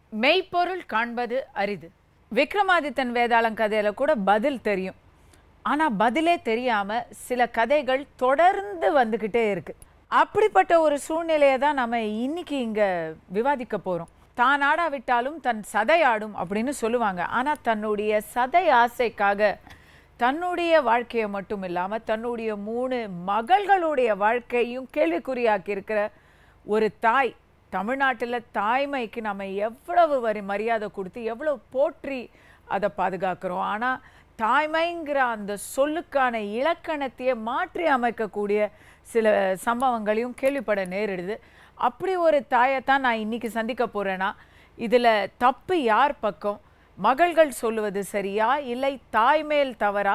மெய்ப்பொருள் காண்பது அரிது. விக்ரமாதித்தன் வேதாளம் கதையில கூட பதில் தெரியும். ஆனா பதிலே தெரியாம சில கதைகள் தொடர்ந்து வந்துகிட்டே இருக்கு. அப்படிப்பட்ட ஒரு சூழ்நிலையை தான் நம்ம இன்னைக்கு இங்க விவாதிக்க போறோம். தான் ஆடாவிட்டாலும் தன் சதை ஆடும் அப்படின்னு சொல்லுவாங்க. ஆனா தன்னுடைய சதை ஆசைக்காக தன்னுடைய வாழ்க்கையை மட்டும் இல்லாம தன்னுடைய 3 மகள்களுடைய வாழ்க்கையும் கேள்விக்குறியாக்கி இருக்கிற ஒரு தாய். தமிழ்நாட்டில் தாய்மைக்கு நம்ம எவ்வளவு மரியாதை கொடுத்து எவ்வளவு போற்றி அதை பாதுகாக்கிறோம். ஆனால் தாய்மைங்கிற அந்த சொல்லுக்கான இலக்கணத்தையே மாற்றி அமைக்கக்கூடிய சில சம்பவங்களையும் கேள்விப்பட நேரிடுது. அப்படி ஒரு தாயைத்தான் நான் இன்னைக்கு சந்திக்க போகிறேன்னா, இதில் தப்பு யார் பக்கம்? மகள்கள் சொல்லுவது சரியா இல்லை தாய்மேல் தவறா?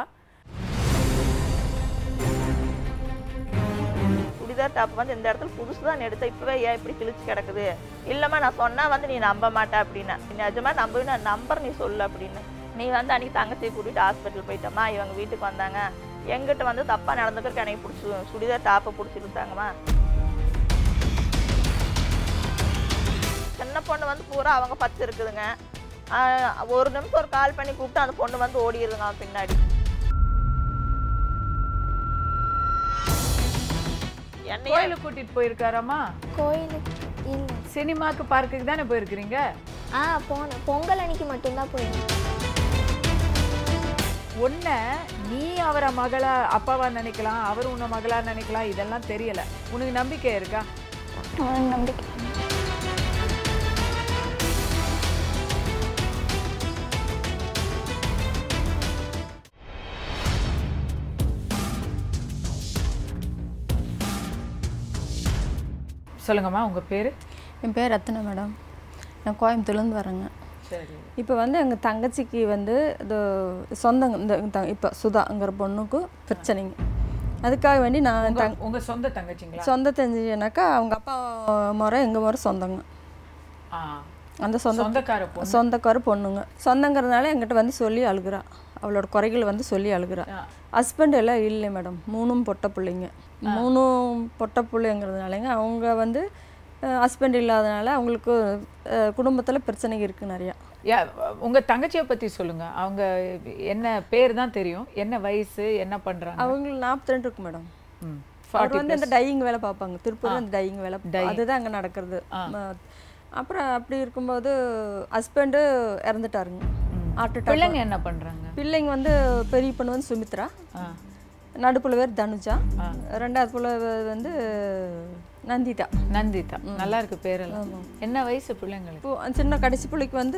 சுடிதார் டாப் வந்து இந்த இடத்துல புதுசு தான் எடுத்த, இப்பவே ஏன் இப்படி கிழிச்சு கிடக்குது? இல்லம்மா நான் சொன்னா வந்து நீ நம்ப மாட்டே அப்படின்னா, நிஜமா நம்புனா நம்பர் நீ சொல்லு அப்படின்னு. நீ வந்து அன்னைக்கு தங்கச்சியை கூட்டிட்டு ஹாஸ்பிட்டல் போயிட்டம்மா, இவங்க வீட்டுக்கு வந்தாங்க, எங்கிட்ட வந்து தப்பா நடந்துக்கிறதுக்கு எனக்கு பிடிச்சி சுடிதார் டாப்பை பிடிச்சிருந்தாங்கம்மா. சின்ன பொண்ணு வந்து பூரா அவங்க பச்சை இருக்குதுங்க. ஒரு நிமிஷம் ஒரு கால் பண்ணி கூப்பிட்டு அந்த பொண்ணு வந்து ஓடிடுதுங்க அவன் பின்னாடி. கோயிலுக்கு கூட்டிட்டு போயிருக்காராமா? கோயிலுக்கு இல்லை. சினிமாக்கு பார்க்குக்கு தானே போயிருக்கிறீங்க? போனேன். பொங்கல் அன்னைக்கு மட்டும்தான் போயிருந்தேன். உன்ன நீ அவரை மகளா அப்பாவா நினைக்கலாம், அவர் உன்னை மகளா நினைக்கலாம், இதெல்லாம் தெரியல. உனக்கு நம்பிக்கை இருக்கா? நம்பிக்கை. சொல்லுங்கம்மா, உங்கள் பேர்? என் பேர் ரத்னா மேடம். நான் கோயம்புத்தூர்லேருந்து வரேங்க. சரி. இப்போ வந்து எங்கள் தங்கச்சிக்கு வந்து இது சொந்தங்க இந்த இப்போ சுதாங்கிற பொண்ணுக்கு பிரச்சனைங்க. அதுக்காக வேண்டி நான் உங்கள் சொந்த தங்கச்சிங்களா? சொந்த தெரிஞ்சுனாக்கா அவங்க அப்பா முறை எங்கள் முறை சொந்தங்க. அந்த சொந்தக்கார பொண்ணுங்க. சொந்தங்கிறதுனால எங்கிட்ட வந்து சொல்லி அழுகிறா. அவளோட குறைகள் வந்து சொல்லி அழுகிறா. ஹஸ்பண்ட் எல்லாம் இல்லை மேடம். 3 பொட்டை பிள்ளைங்க. 3 பொட்டை பிள்ளைங்கிறதுனாலங்க அவங்க வந்து ஹஸ்பண்ட் இல்லாதனால அவங்களுக்கு குடும்பத்தில் பிரச்சனை இருக்குது நிறையா. உங்கள் தங்கச்சியை பற்றி சொல்லுங்கள். அவங்க என்ன பேர் தான் தெரியும், என்ன வயசு, என்ன பண்ணுறாங்க? அவங்களுக்கு 42 இருக்கு மேடம். அவர் வந்து இந்த டையிங் வேலை பார்ப்பாங்க. திருப்பூர் அந்த டையிங் வேலை, அதுதான் அங்கே நடக்கிறது. அப்புறம் அப்படி இருக்கும்போது ஹஸ்பண்டு இறந்துட்டாருங்க. பிள்ளைங்க என்ன பண்ணுறாங்க? பிள்ளைங்க வந்து பெரிய பொண்ணு வந்து சுமித்ரா, நடுப்புல பேர் தனுஜா, 2வது புள்ள வந்து நந்திதா. நல்லா இருக்கு பேரெல்லாம். என்ன வயசு பிள்ளைங்களுக்கு? சின்ன கடைசி பிள்ளைக்கு வந்து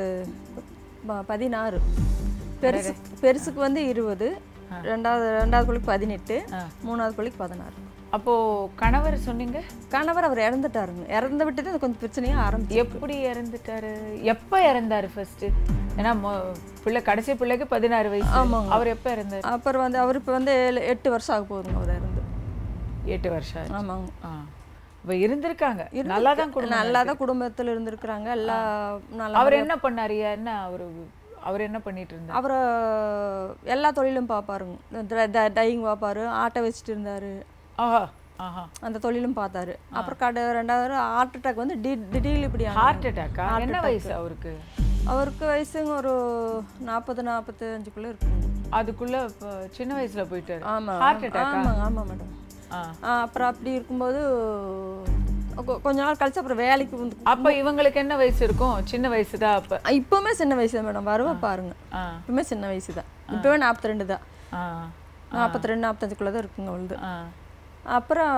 16, பெருசுக்கு வந்து 20, 2வது பிள்ளைக்கு 18, 3வது பிள்ளைக்கு 16. அப்போ கணவர் சொன்னீங்க? கணவர் அவர் இறந்துட்டாருங்க. இறந்து விட்டு தான் கொஞ்சம் பிரச்சனையாக ஆரம்பிச்சு. எப்படி இறந்துட்டாரு? எப்போ இறந்தாரு ஃபர்ஸ்ட்? ஏன்னா கடைசி பிள்ளைக்கு 16 வயசு. ஆமாங்க. அவர் எப்போ இறந்தார்? அப்புறம் வந்து அவர் இப்போ வந்து 8 வருஷம் ஆக போகுதுங்க அவர் இறந்து. 8 வருஷம். ஆமாங்க. இப்போ இருந்திருக்காங்க. நல்லா தான் குடும்பத்தில் இருந்திருக்கிறாங்க. எல்லாம் அவர் என்ன பண்ணாரு? என்ன அவர் என்ன பண்ணிட்டு இருந்தார்? அவர் எல்லா தொழிலும் பார்ப்பாருங்க. டையிங் பார்ப்பாரு, ஆட்டை வச்சுட்டு இருந்தாரு. அந்த தொழிலும் பார்த்தாரு. அப்புறம் 2வது ஹார்ட் அட்டாக் வந்து திடீர்னு இப்படி. ஹார்ட் அட்டாக்கா? என்ன வயசு அவருக்கு? அவருக்கு வயசுங்க ஒரு 40-45 இருக்குங்க. அதுக்குள்ள சின்ன வயசுல போயிட்டாரு. ஆமா. Heart attack. ஆமா மேடம். அப்புறம் அப்படி இருக்கும்போது கொஞ்ச நாள் கழிச்சு அப்புறம் வேலைக்கு வந்து. அப்ப இவங்களுக்கு என்ன வயசு இருக்கும்? சின்ன வயசு தான். அப்ப இப்பவுமே சின்ன வயசு தான் மேடம். வருவா பாருங்க, இப்பவுமே சின்ன வயசு தான். இப்பவே 42 தான். 42-45 தான் இருக்குங்க அவளுது. அப்புறம்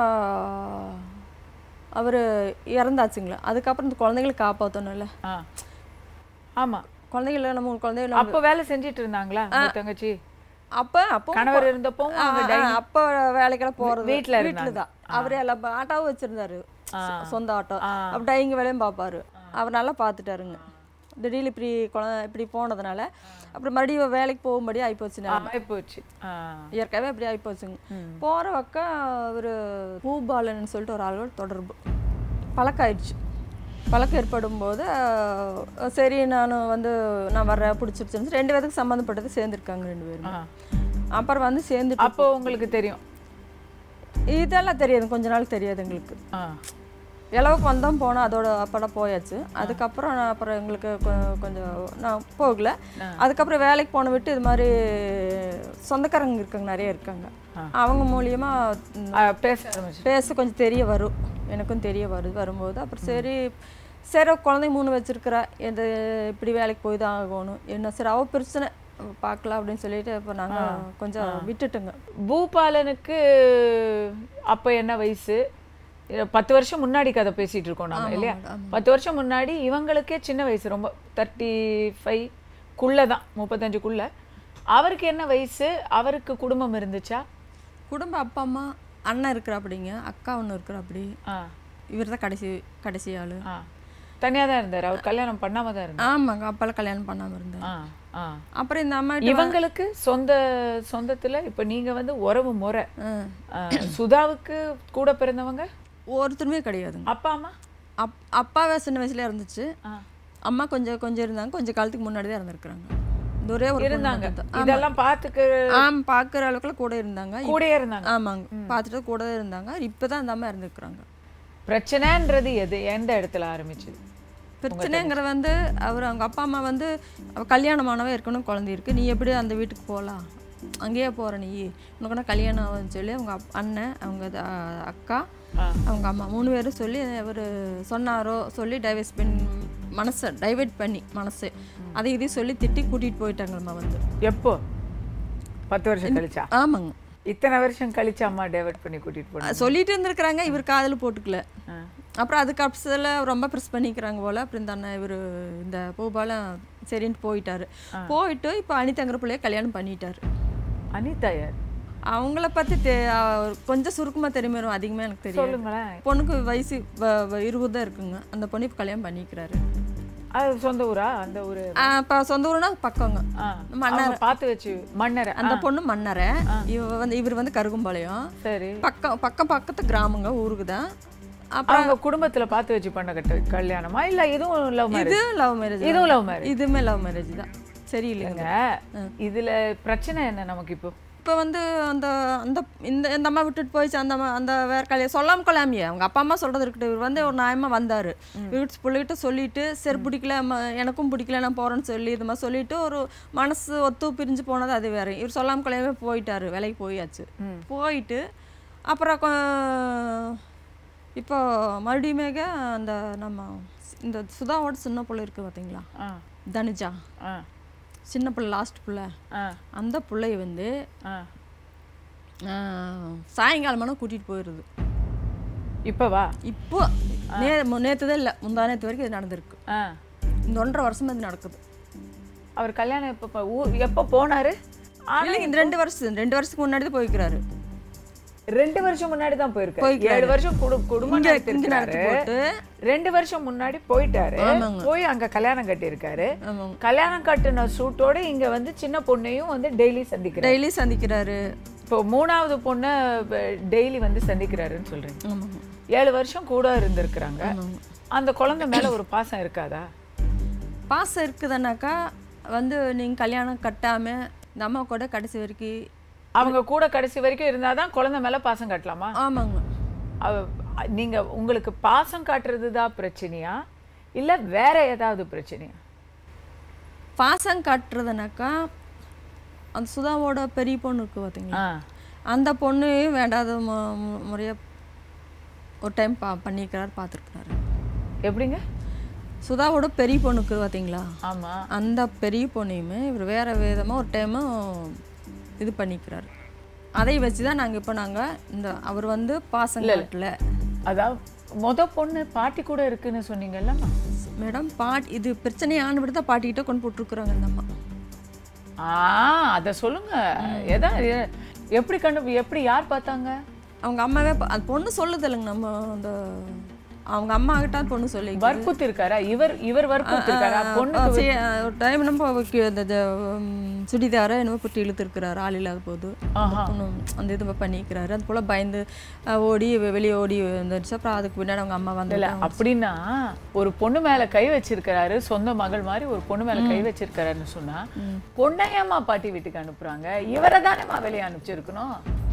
அவர் இறந்தாச்சுங்களா. அதுக்கப்புறம் இந்த குழந்தைகளை காப்பாற்றணும்ல. ஆமா, குழந்தைகள நம்ம குழந்தைகள் அப்போ வேலை செஞ்சுட்டு இருந்தாங்களா தங்கச்சி? அப்போ கணவர் இருந்தப்போ அப்போ வேலைக்கெல்லாம் போறது வீட்டுல தான். அவரே எல்லாம் ஆட்டோவும் வச்சிருந்தாரு, சொந்த ஆட்டோ. அப்போ டையிங் வேலையும் பார்ப்பாரு. அவர் நல்லா பார்த்துட்டாருங்க. திடீர்னு இப்படி போனதுனால அப்புறம் மறுபடியும் வேலைக்கு போகும்படி ஆயிப்போச்சு. இயற்கையாகவே அப்படி ஆயிப்போச்சுங்க. போகிற பக்கம் ஒரு பூபாலன்னு சொல்லிட்டு ஒரு ஆளோட தொடர்பு பழக்கம் ஏற்படும் போது சரி நான் வர்றேன் பிடிச்சிருச்சுன்னு 2 பேருக்கு சம்மந்தப்பட்டது சேர்ந்துருக்காங்க 2 பேரும். அப்புறம் வந்து சேர்ந்துட்டு. அப்போ உங்களுக்கு தெரியும்? இதெல்லாம் தெரியாது, கொஞ்ச நாள் தெரியாது எங்களுக்கு. இளவுக்கு வந்தோம் போனோம், அதோட அப்பட போயாச்சு. அதுக்கப்புறம் நான் அப்புறம் எங்களுக்கு கொஞ்சம் நான் போகல. அதுக்கப்புறம் வேலைக்கு போன விட்டு இது மாதிரி சொந்தக்காரங்க இருக்காங்க, நிறைய இருக்காங்க. அவங்க மூலியமா பேச கொஞ்சம் தெரிய வரும், எனக்கும் தெரிய வரும்போது அப்புறம் சரி குழந்தை 3 வச்சிருக்கிறா, எந்த இப்படி வேலைக்கு போய் தான் ஆகணும், என்ன சரி அவ பிரச்சனை பார்க்கலாம் அப்படின்னு சொல்லிட்டு இப்போ நாங்கள் கொஞ்சம் விட்டுட்டுங்க. பூபாலனுக்கு அப்போ என்ன வயசு? 10 வருஷம் முன்னாடி கதை பேசிட்டு இருக்கோம் நாம இல்லையா? 10 வருஷம் முன்னாடி இவங்களுக்கே சின்ன வயசு, ரொம்ப 35 தான், 35. அவருக்கு என்ன வயசு? அவருக்கு குடும்பம் இருந்துச்சா? குடும்பம் அப்பா அம்மா அண்ணன் இருக்கிறா அப்படிங்க, அக்கா ஒன்று இருக்கிறா அப்படி. இவர் தான் கடைசி ஆள். தனியாக தான் இருந்தார், அவர் கல்யாணம் பண்ணாம தான் இருந்தார். ஆமாங்க, அப்பாலாம் கல்யாணம் பண்ணாமல் இருந்தார். அப்புறம் இந்த அம்மா இவங்களுக்கு சொந்தத்துல இப்ப நீங்க வந்து உறவு முறை. சுதாவுக்கு கூட பிறந்தவங்க ஒருத்தருமே கிடையாதுங்க. அப்பா அம்மா? அப்பாவே சின்ன வயசுல இருந்துச்சு, அம்மா கொஞ்சம் இருந்தாங்க, கொஞ்சம் காலத்துக்கு முன்னாடி தான் இருந்திருக்கிறாங்க. ஒரே ஒரு இருந்தாங்க, இதெல்லாம் பாக்குற அளவுக்குலாம் கூட இருந்தாங்க. ஆமாங்க, பார்த்துட்டு கூட இருந்தாங்க. இப்பதான் அந்த அம்மா இருந்திருக்கிறாங்க. பிரச்சனைன்றது எந்த இடத்துல ஆரம்பிச்சது? பிரச்சனைங்கிற வந்து அவங்க அப்பா அம்மா வந்து கல்யாணமானவே இருக்கணும், குழந்தை இருக்கு, நீ எப்படி அந்த வீட்டுக்கு போகலாம், அங்கேயே போகிற நீ, உனக்குன்னா கல்யாணம் ஆகுதுன்னு சொல்லி அவங்க அண்ணன், அவங்க அக்கா, அவங்க அம்மா 3 பேரும் சொல்லி அவர் சொன்னாரோ சொல்லி டைவர்ட் பண்ணி மனசு அதை இதையும் சொல்லி திட்டி கூட்டிகிட்டு போயிட்டாங்கம்மா. வந்து எப்போ? 10 வருஷம் கழிச்சா? ஆமாங்க, இத்தனை வருஷம் கழிச்சு அம்மா டைவர்ட் பண்ணி கூட்டிட்டு போனாங்க சொல்லிட்டு இருந்திருக்கிறாங்க. இவர் காதில் போட்டுக்கல. அப்புறம் அதுக்கு அப்சத்தில் ரொம்ப ப்ரெஸ் பண்ணிக்கிறாங்க போல். அப்புறம் தானே இவர் இந்த பூபாலம் சரின்ட்டு போயிட்டு இப்போ அனிதாங்கிற பிள்ளைய கல்யாணம் பண்ணிட்டார். அனிதா யார்? அவங்கள பற்றி கொஞ்சம் சுருக்கமாக தெரியுமே, அதிகமாக எனக்கு தெரியும். சொல்லுங்களேன். பொண்ணுக்கு வயசு 20 தான் இருக்குங்க. அந்த பொண்ணு இப்போ கல்யாணம் பண்ணிக்கிறாரு. அது சொந்த ஊரா? அந்த ஊர் இப்போ சொந்த ஊருனா பக்கங்க, மன்னரை பார்த்து வச்சு. மன்னரை? அந்த பொண்ணு மன்னரை, இவர் வந்து கருகும்பாளையம். சரி, பக்கத்து கிராமங்க, ஊருக்கு தான். அப்புறம் அவங்க குடும்பத்துல பார்த்து வச்சு பண்ண கல்யாணமா இல்ல இதுவும் லவ் மேரேஜ்? இதுவும் லவ் மேரேஜ். இதுவும் லவ் மேரேஜ். இதுவுமே லவ் மேரேஜ் தான். சரி இல்லைங்க, இதுல பிரச்சனை என்ன நமக்கு? இப்போ வந்து இந்த அம்மா விட்டுட்டு போயிடுச்சு. அந்த வேற கல்யாணம் சொல்லாம கொள்ளாமையே அவங்க அப்பா அம்மா சொல்றது இருக்கட்டும். இவர் வந்து ஒரு நியாயமா வந்தாரு, வீட்டு பிள்ளைகிட்ட சொல்லிட்டு சரி பிடிக்கல, எனக்கும் பிடிக்கல, நான் போறேன்னு சொல்லி இது மாதிரி சொல்லிட்டு ஒரு மனசு ஒத்து பிரிஞ்சு போனது அது வேற. இவர் சொல்லாம கொள்ளாமே போயிட்டாரு, வேலைக்கு போயாச்சு. போயிட்டு அப்புறம் இப்போ மறுபடியுமே அந்த நம்ம இந்த சுதாவோட சின்ன பிள்ளை இருக்கு பார்த்தீங்களா, தனுஜா, சின்ன பிள்ளை, லாஸ்ட் பிள்ளை, அந்த பிள்ளைய வந்து சாயங்காலமான கூட்டிகிட்டு போயிடுது. இப்போவா? இப்போ நேற்று தான் இல்லை, முந்தா நேற்று வரைக்கும் இது நடந்திருக்கு. இந்த 1.5 வருஷமா இது நடக்குது. அவர் கல்யாணம் எப்போ போனாரு? இல்லைங்க, இந்த 2 வருஷத்துக்கு முன்னாடி தான் போய்க்கிறாரு. 2 வருஷம் முன்னாடி தான் போயிருக்காரு. 7 வருஷம் குடும்பம் நடத்திருக்காரு. 2 வருஷம் முன்னாடி போயிட்டாரு. போய் அங்க கல்யாணம் கட்டியிருக்காரு. கல்யாணம் கட்டின சூட்டோட இங்க வந்து சின்ன பொண்ணையும் வந்து டெய்லி சந்திக்கிறாரு. இப்போ 3வது பொண்ணை டெய்லி வந்து சந்திக்கிறாருன்னு சொல்றீங்க. 7 வருஷம் கூட இருந்திருக்கிறாங்க. அந்த குழந்தை மேல ஒரு பாசம் இருக்காதா? பாசம் இருக்குதுன்னாக்கா வந்து நீங்க கல்யாணம் கட்டாம இந்த அம்மா கூட கடைசி வரைக்கும் அவங்க கூட கடைசி வரைக்கும் இருந்தாதான் குழந்தை மேல பாசம் காட்டலாமா? ஆமாங்க. நீங்க உங்களுக்கு பாசம் காட்டுறது தான் பிரச்சனையா இல்ல வேற ஏதாவது பிரச்சனையா? பாசம் காட்டுறதுனாக்கா அந்த சுதாவோட பெரிய பொண்ணு இருக்கு பார்த்தீங்களா, அந்த பொண்ணு வேண்டாத முறையா ஒரு டைம் பண்ணிக்கிறாரு, பார்த்துருக்கிறாரு. எப்படிங்க? சுதாவோட பெரிய பொண்ணுக்கு பார்த்தீங்களா, ஆமா, அந்த பெரிய பொண்ணையுமே இவர் வேற விதமாக ஒரு டைமும் இது பண்ணிக்கிறாரு. அதை வச்சு தான் நாங்கள் இந்த அவர் வந்து பாசம் காட்டல. அதாவது பொண்ணு பாட்டி கூட இருக்குன்னு சொன்னீங்கல்ல மேடம், இது பிரச்சனையான விட தான் பாட்டிக்கிட்ட கொண்டு போட்டுருக்குறாங்க இந்த அம்மா. அதை சொல்லுங்க. எப்படி யார் பார்த்தாங்க? அவங்க அம்மாவே அந்த பொண்ணு சொல்லுது இல்லைங்க, நம்ம அந்த அவங்க அம்மா கிட்ட பொண்ணு சொல்லி வற்புறுத்தி இருக்காரா? இவர் வற்புறுத்தி இருக்காரா? பொண்ணு ஒரு டைம் நம்ம அந்த சுடிதாரை என்னமோ புட்டி இழுத்துருக்கிறாரு, ஆள் இல்லாத போது அந்த இது பண்ணிக்கிறாரு. அது போல பயந்து வெளியே ஓடி வந்துருச்சு. அப்புறம் அதுக்கு பின்னாடி அவங்க அம்மா வந்து அப்படின்னா ஒரு பொண்ணு மேல கை வச்சிருக்கிறாரு, சொந்த மகள் மாதிரி ஒரு பொண்ணு மேல கை வச்சிருக்காருன்னு சொன்னா பொண்ணையம்மா பாட்டி வீட்டுக்கு அனுப்புறாங்க, இவரை தானேம்மா வெளியே அனுப்பிச்சிருக்கணும்.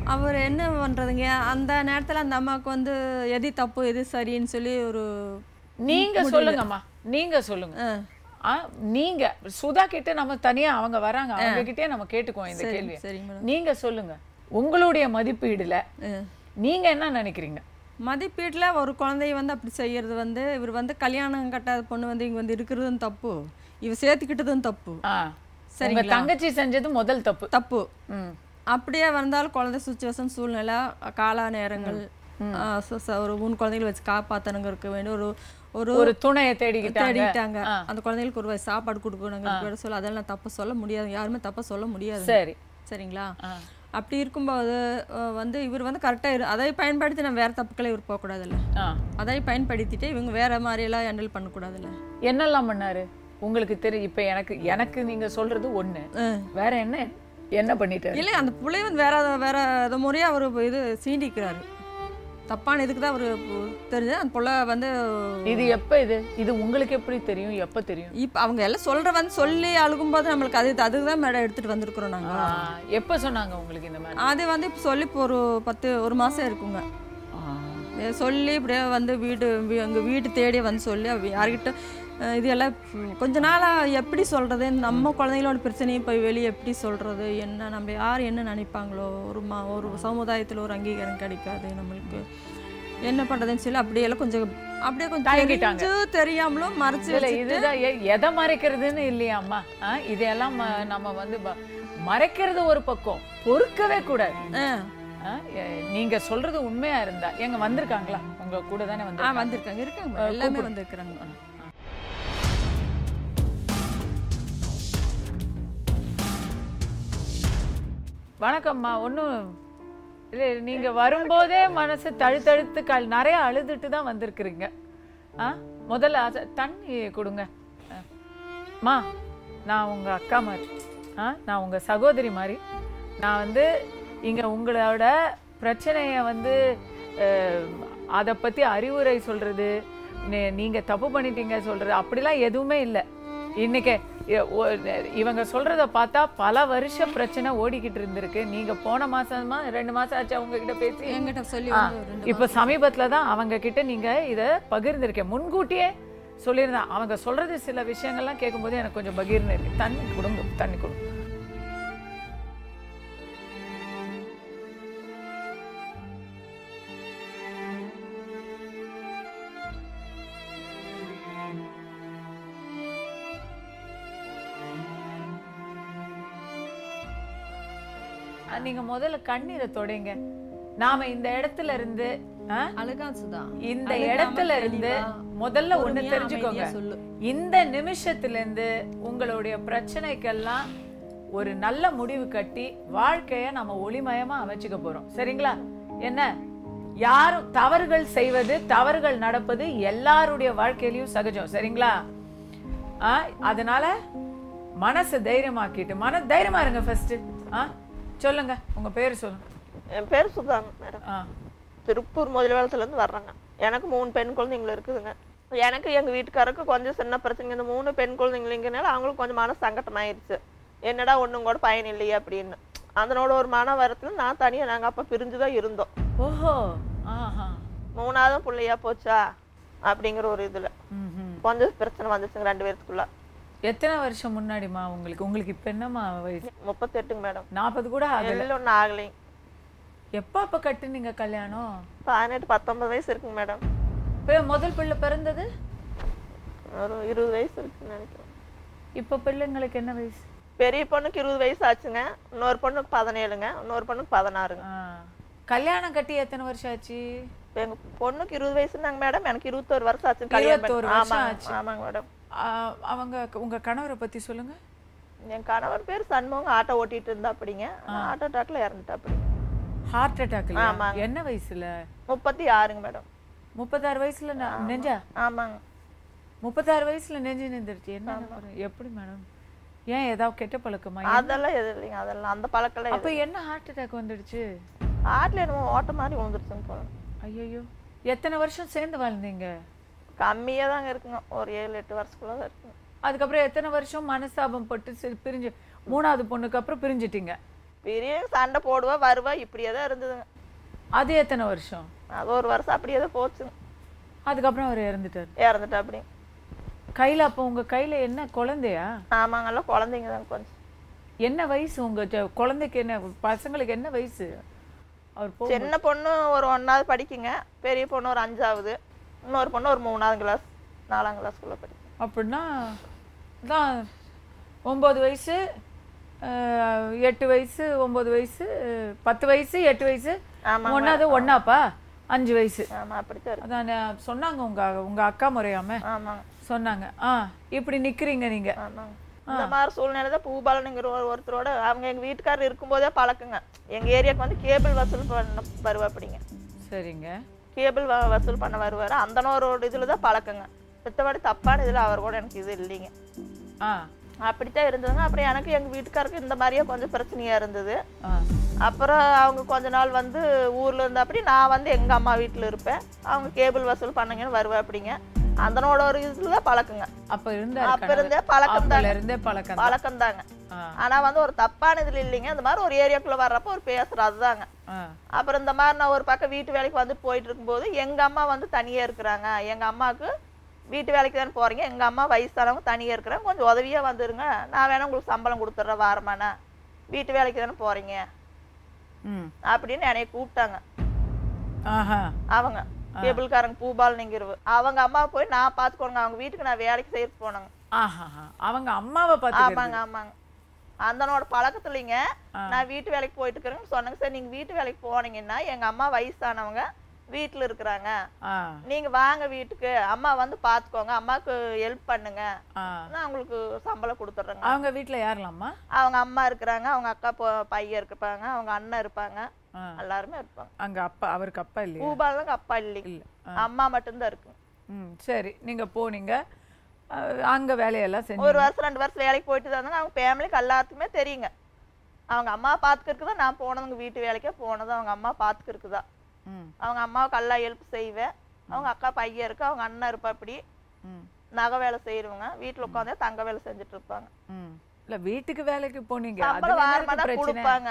அவர் என்ன பண்ணுறதுங்க, அந்த நேரத்தில் அந்த அம்மாவுக்கு வந்து எது தப்பு எது சரின்னு சொல்லி ஒரு நீங்க சொல்லுங்கம்மா, நீங்க சொல்லுங்க. நீங்க சுதா கிட்ட நம்ம தனியா அவங்க வராங்க, அவங்க கிட்டே நம்ம கேட்டுக்குவோம் இந்த கேள்வி. நீங்க சொல்லுங்க, உங்களுடைய மதிப்பீடுல நீங்க என்ன நினைக்கிறீங்க? மதிப்பீட்டில் ஒரு குழந்தைய வந்து அப்படி செய்யறது வந்து, இவர் வந்து கல்யாணம் கட்டாத பொண்ணு வந்து இங்கே வந்து இருக்கிறதும் தப்பு, இவ சேர்த்துக்கிட்டதும் தப்பு. சரி, தங்கச்சி செஞ்சது முதல் தப்பு. தப்பு அப்படியே வந்தாலும் குழந்தை சுச்சுவேஷன் சூழ்நிலை கால நேரங்கள் ஒரு 3 குழந்தைகளை வச்சு காப்பாற்றணுங்க இருக்க வேண்டிய ஒரு துணையை தேடிக்கிட்டாங்க. அந்த குழந்தைகளுக்கு ஒரு சாப்பாடு கொடுக்கணுங்க சொல்ல, அதெல்லாம் தப்பு சொல்ல முடியாது, யாருமே தப்ப சொல்ல முடியாது. சரி, சரிங்களா? அப்படி இருக்கும்போது வந்து இவர் வந்து கரெக்டாக அதை பயன்படுத்தி நம்ம வேற தப்புக்களை இவர் போகக்கூடாதுல்ல, அதை பயன்படுத்திட்டு இவங்க வேற மாதிரியெல்லாம் ஹேண்டில் பண்ணக்கூடாதுல்ல. என்னெல்லாம் பண்ணாரு உங்களுக்கு தெரியும்? இப்போ எனக்கு நீங்க சொல்றது ஒண்ணு, வேற என்ன பண்ணிட்டாரு? இல்லை, அந்த பிள்ளை வந்து வேற முறையா அவர் இது சீண்டிக்கிறாரு, தப்பான இதுக்கு தான் அவரு தெரிஞ்சு அந்த பொண்ணை வந்து. இது எப்போ இது உங்களுக்கு எப்படி தெரியும், எப்போ தெரியும்? இப்போ அவங்க எல்லாம் வந்து சொல்லி அழுகும்போது நம்மளுக்கு அதுக்கு தான் மேடம் எடுத்துட்டு வந்திருக்கிறோம் நாங்கள். எப்போ சொன்னாங்க உங்களுக்கு இந்த மாதிரி? அது வந்து இப்போ சொல்லி இப்போ ஒரு மாதம் இருக்குங்க. சொல்லி இப்படியே வந்து எங்கள் வீட்டு தேடி வந்து சொல்லி யார்கிட்ட இது எல்லாம் கொஞ்ச நாளாக எப்படி சொல்கிறது, நம்ம குழந்தைங்களோட பிரச்சனையும் போய் வெளியே எப்படி சொல்கிறது, என்ன நம்ம யார் என்ன நினைப்பாங்களோ, ஒரு சமுதாயத்தில் ஒரு அங்கீகாரம் கிடைக்காது நம்மளுக்கு, என்ன பண்ணுறதுன்னு சொல்லி அப்படியெல்லாம் கொஞ்சம் தெரியாமலும் மறைச்சு. இல்லை, இதுதான் எதை மறைக்கிறதுன்னு இல்லையாம்மா, இதையெல்லாம் நம்ம வந்து மறைக்கிறது ஒரு பக்கம், பொறுக்கவே கூடாது. நீங்க சொல்றது உண்மையா இருந்தா எங்க வந்திருக்காங்களா உங்க கூட தானே? இருக்காங்க, எல்லாமே வந்திருக்கிறாங்க. வணக்கம்மா. ஒன்றும் இல்லை, நீங்கள் வரும்போதே மனசு தழுத்தழுத்து நிறைய அழுதுட்டு தான் வந்திருக்கிறீங்க. முதல்ல தண்ணி கொடுங்க. நான் உங்கள் அக்கா மாதிரி, நான் உங்கள் சகோதரி மாதிரி. நான் வந்து இங்கே உங்களோட பிரச்சனையை வந்து அதை பற்றி அறிவுரை சொல்கிறது, நீங்கள் தப்பு பண்ணிட்டீங்க சொல்கிறது அப்படிலாம் எதுவுமே இல்லை. இன்னைக்கு இவங்க சொல்றத பார்த்தா பல வருஷ பிரச்சனை ஓடிக்கிட்டு இருந்திருக்கு. நீங்க போன மாசமா 2 மாசம் ஆச்சு அவங்க கிட்ட பேசி, என்கிட்ட சொல்லி இப்ப சமீபத்துல தான் அவங்க கிட்ட நீங்க இத பகிர்ந்திருக்கேன். முன்கூட்டியே சொல்லியிருந்தேன். அவங்க சொல்றது சில விஷயங்கள்லாம் கேட்கும்போது எனக்கு கொஞ்சம் பகிர்ந்து இருக்கு. தண்ணி கொடுங்க, தண்ணி கொடுங்க. நீங்க முதல்ல கண்ணீரை தொடைங்க. நாம இந்த இடத்துல இருந்து இந்த இடத்துல இருந்து முதல்ல ஒண்ணு தெரிஞ்சுக்கோங்க. இந்த நிமிஷத்துல இருந்து உங்களுடைய பிரச்சனைக்கெல்லாம் ஒரு நல்ல முடிவு கட்டி வாழ்க்கைய நம்ம ஒளிமயமா அமைச்சுக்க போறோம். சரிங்களா? என்ன, யாரும் தவறுகள் செய்வது, தவறுகள் நடப்பது எல்லாருடைய வாழ்க்கையிலயும் சகஜம். சரிங்களா? அதனால மனசை தைரியமாக்கிட்டு தைரியமா இருங்க. ஃபர்ஸ்ட் சொல்லுங்க, உங்க பேரு சொல்லுங்க. என் பேர் சுதாங்க மேடம். திருப்பூர் முதலிவாளத்துலேருந்து வர்றாங்க. எனக்கு 3 பெண் குழந்தைங்க இருக்குதுங்க. எனக்கு எங்கள் வீட்டுக்காரருக்கு கொஞ்சம் சின்ன பிரச்சனைங்க. இந்த 3 பெண் குழந்தைங்களுங்கனால அவங்களுக்கு கொஞ்சம் மன சங்கட்டமாயிருச்சு. என்னடா ஒன்றும் கூட பயன் இல்லையே அப்படின்னு. அதனோட ஒரு மன வரத்துல நான் தனியாக நாங்கள் அப்போ பிரிஞ்சு தான் இருந்தோம். ஓஹோ, 3ஆவது பிள்ளையா போச்சா அப்படிங்கிற ஒரு இதில் கொஞ்சம் பிரச்சனை வந்துச்சுங்க 2 பேருக்குள்ள. எத்தனை வருஷம் முன்னாடிமா உங்களுக்கு இப்போ என்னம்மா வயசு? 38ங்க மேடம். 40 கூட ஆகல? ஒன்றும் ஆகலைங்க. எப்போ கட்டுனீங்க கல்யாணம்? 18-19 வயசு இருக்குங்க மேடம். இப்போ முதல் பிள்ளை பிறந்தது ஒரு 20 வயசு இருக்குன்னு நினைக்கிறேன். இப்போ பிள்ளைங்களுக்கு என்ன வயசு? பெரிய பொண்ணுக்கு 20 வயசு ஆச்சுங்க, இன்னொரு பொண்ணுக்கு 17ங்க, இன்னொரு பொண்ணுக்கு 16ங்க. கல்யாணம் கட்டி எத்தனை வருஷம் ஆச்சு? எங்க பொண்ணுக்கு 20 வயசுனாங்க மேடம், எனக்கு 21 வருஷம் ஆச்சு. 21 வருஷம் ஆச்சு. ஆமாங்க மேடம். அவங்க உங்க கணவரை பத்தி சொல்லுங்க. என் கணவர் பேர் சண்முகம், ஆட்டோ ஓட்டிட்டு இருந்தா அப்படிங்க. ஆட்டோ அட்டாக்ல இறந்துட்டா அப்படிங்க. ஹார்ட் அட்டாக்ல? ஆமாங்க. என்ன வயசுல? 36ங்க மேடம். 36 வயசுல நெஞ்சா? ஆமாங்க. 36 வயசுல நெஞ்சு நின்றுச்சு. என்ன எப்படி மேடம்? ஏன் ஏதாவது கெட்ட பழக்கமா? அதெல்லாம் எதுவும் இல்லைங்க, அதெல்லாம் அந்த பழக்கம். அப்ப என்ன ஹார்ட் அட்டாக் வந்துடுச்சு? ஹார்ட்ல என்னமோ ஓட்ட மாதிரி விழுந்துருச்சுங்க போல. ஐயோ, எத்தனை வருஷம் சேர்ந்து வாழ்ந்தீங்க? கம்மியா தாங்க இருக்குங்க, ஒரு 7-8 வருஷக்குள்ள தான் இருக்குங்க. அதுக்கப்புறம் எத்தனை வருஷம் மனஸ்தாபம் பட்டு பிரிஞ்சு 3ஆவது பொண்ணுக்கு அப்புறம் பிரிஞ்சிட்டீங்க? பெரிய சண்டை போடுவா வருவா இப்படியே தான் இருந்ததுங்க. அது எத்தனை வருஷம்? அது ஒரு வருஷம் அப்படியே தான் போச்சுங்க. அதுக்கப்புறம் அவர் இறந்துட்டார். இறந்துட்டா அப்படி. கையில அப்போ உங்க கையில என்ன குழந்தையா? ஆமாங்க, எல்லாம் குழந்தைங்க தான். கொஞ்சம் என்ன வயசு உங்க குழந்தைக்கு? என்ன பசங்களுக்கு என்ன வயசு? அவர் சின்ன பொண்ணு ஒரு 1வது படிக்குங்க, பெரிய பொண்ணு ஒரு 5வது, இன்னொரு பொண்ணு ஒரு 3வது கிளாஸ் 4ஆம் கிளாஸ்க்குள்ள படிக்கும். அப்படின்னா தான் 9 வயசு 8 வயசு 9 வயசு 10 வயசு 8 வயசு. ஒன்னாவது ஒன்னாப்பா 5 வயசு. ஆமா, அப்படித்தான். அதான் சொன்னாங்க உங்க அக்கா முறையாம. ஆமாங்க சொன்னாங்க. இப்படி நிக்கிறீங்க நீங்க. ஆமாங்க. இந்த மாதிரி சூழ்நிலை தான் பூபாலனுங்கிற ஒருத்தரோட அவங்க எங்க வீட்டுக்காரர் இருக்கும்போதே பழக்குங்க. எங்க ஏரியாவுக்கு வந்து கேபிள் வசூல் பண்ண வருவா. அப்படிங்க. சரிங்க. கேபிள் வசூல் பண்ண வருவார். அந்தனோரோட இதுல தான் பழக்குங்க. மித்தபடி தப்பான இதுல அவர் கூட எனக்கு இது இல்லைங்க. அப்படித்தான் இருந்ததுங்க. அப்புறம் எனக்கு எங்க வீட்டுக்காருக்கு இந்த மாதிரியே கொஞ்சம் பிரச்சனையா இருந்தது. அப்புறம் அவங்க கொஞ்ச நாள் வந்து ஊர்ல இருந்தா அப்படி நான் வந்து எங்க அம்மா வீட்டுல இருப்பேன். அவங்க கேபிள் வசூல் பண்ணுங்கன்னு வருவா. அப்படிங்க. அந்தனோட ஒரு இதுல பழக்குங்க. அப்ப இருந்தே பழக்கம் தாங்க. ஆனா வந்து ஒரு தப்பான இதுல இல்லைங்க. இந்த மாதிரி ஒரு ஏரியாக்குள்ள வர்றப்ப ஒரு பேசுறது அதுதாங்க. அப்புறம் இந்த மாதிரி நான் ஒரு பக்கம் வீட்டு வேலைக்கு வந்துட்டு போயிட்டு இருக்கும்போது எங்க அம்மா வந்து தனியா இருக்கிறாங்க. எங்க அம்மாவுக்கு வீட்டு வேலைக்கு தானே போறீங்க, எங்க அம்மா வயசானவங்க தனியா இருக்கிறாங்க, கொஞ்சம் உதவியா வந்துருங்க, நான் வேணா உங்களுக்கு சம்பளம் கொடுத்துட்றேன் வாரமானா, வீட்டு வேலைக்கு தானே போறீங்க அப்படின்னு என்னைய கூப்பிட்டாங்க. அவங்க கேபிள்காரங்க பூபாலனிங்கிறவ. அவங்க அம்மா போய் நான் பாத்துக்கோங்க, அவங்க வீட்டுக்கு நான் வேலைக்கு செய்யறது போனாங்க. அவங்க அம்மாவை பார்த்து. ஆமாங்க ஆமாங்க. அந்தனோட பழக்கத்துலங்க நான் வீட்டு வேலைக்கு போயிட்டு இருக்கிறேன்னு சொன்னாங்க. சரி நீங்க வீட்டு வேலைக்கு போனீங்கன்னா எங்க அம்மா வயசானவங்க வீட்டுல இருக்கிறாங்க, நீங்க வாங்க வீட்டுக்கு, அம்மா வந்து பாத்துக்கோங்க, அம்மாக்கு ஹெல்ப் பண்ணுங்க, நான் உங்களுக்கு சம்பளம் கொடுத்துட்றேங்க. அவங்க வீட்டுல யாரெல்லாம்மா? அவங்க அம்மா இருக்கிறாங்க, அவங்க அக்கா பையன் இருப்பாங்க, அவங்க அண்ணன் இருப்பாங்க, எல்லாருமே இருப்பாங்க. அங்க அப்பா, அவருக்கு அப்பா இல்லையா? பூபாலனுக்கு அப்பா இல்லைங்க, அம்மா மட்டும்தான் இருக்கு. சரி, நீங்க போனீங்க அங்க வேலையெல்லாம் செஞ்சு 1 வருஷம் 2 வருஷம் வேலைக்கு போயிட்டு தான் இருந்தாங்க. அவங்க ஃபேமிலிக்கு எல்லாத்துக்குமே தெரியுங்க. அவங்க அம்மா பாத்துக்கிறதுக்கு தான் நான் போனதுங்க, வீட்டு வேலைக்கே போனது அவங்க அம்மா பாத்துக்கிறதுக்கு தான். அவங்க அம்மாவுக்கு எல்லாம் ஹெல்ப் செய்வேன். அவங்க அக்கா பையன் இருக்கு, அவங்க அண்ணன் இருப்பா. அப்படி நகை வேலை செய்யறவங்க வீட்டுல உட்காந்து தங்க வேலை செஞ்சுட்டு இருப்பாங்க. இல்ல வீட்டுக்கு வேலைக்கு போனீங்க, கொடுப்பாங்க,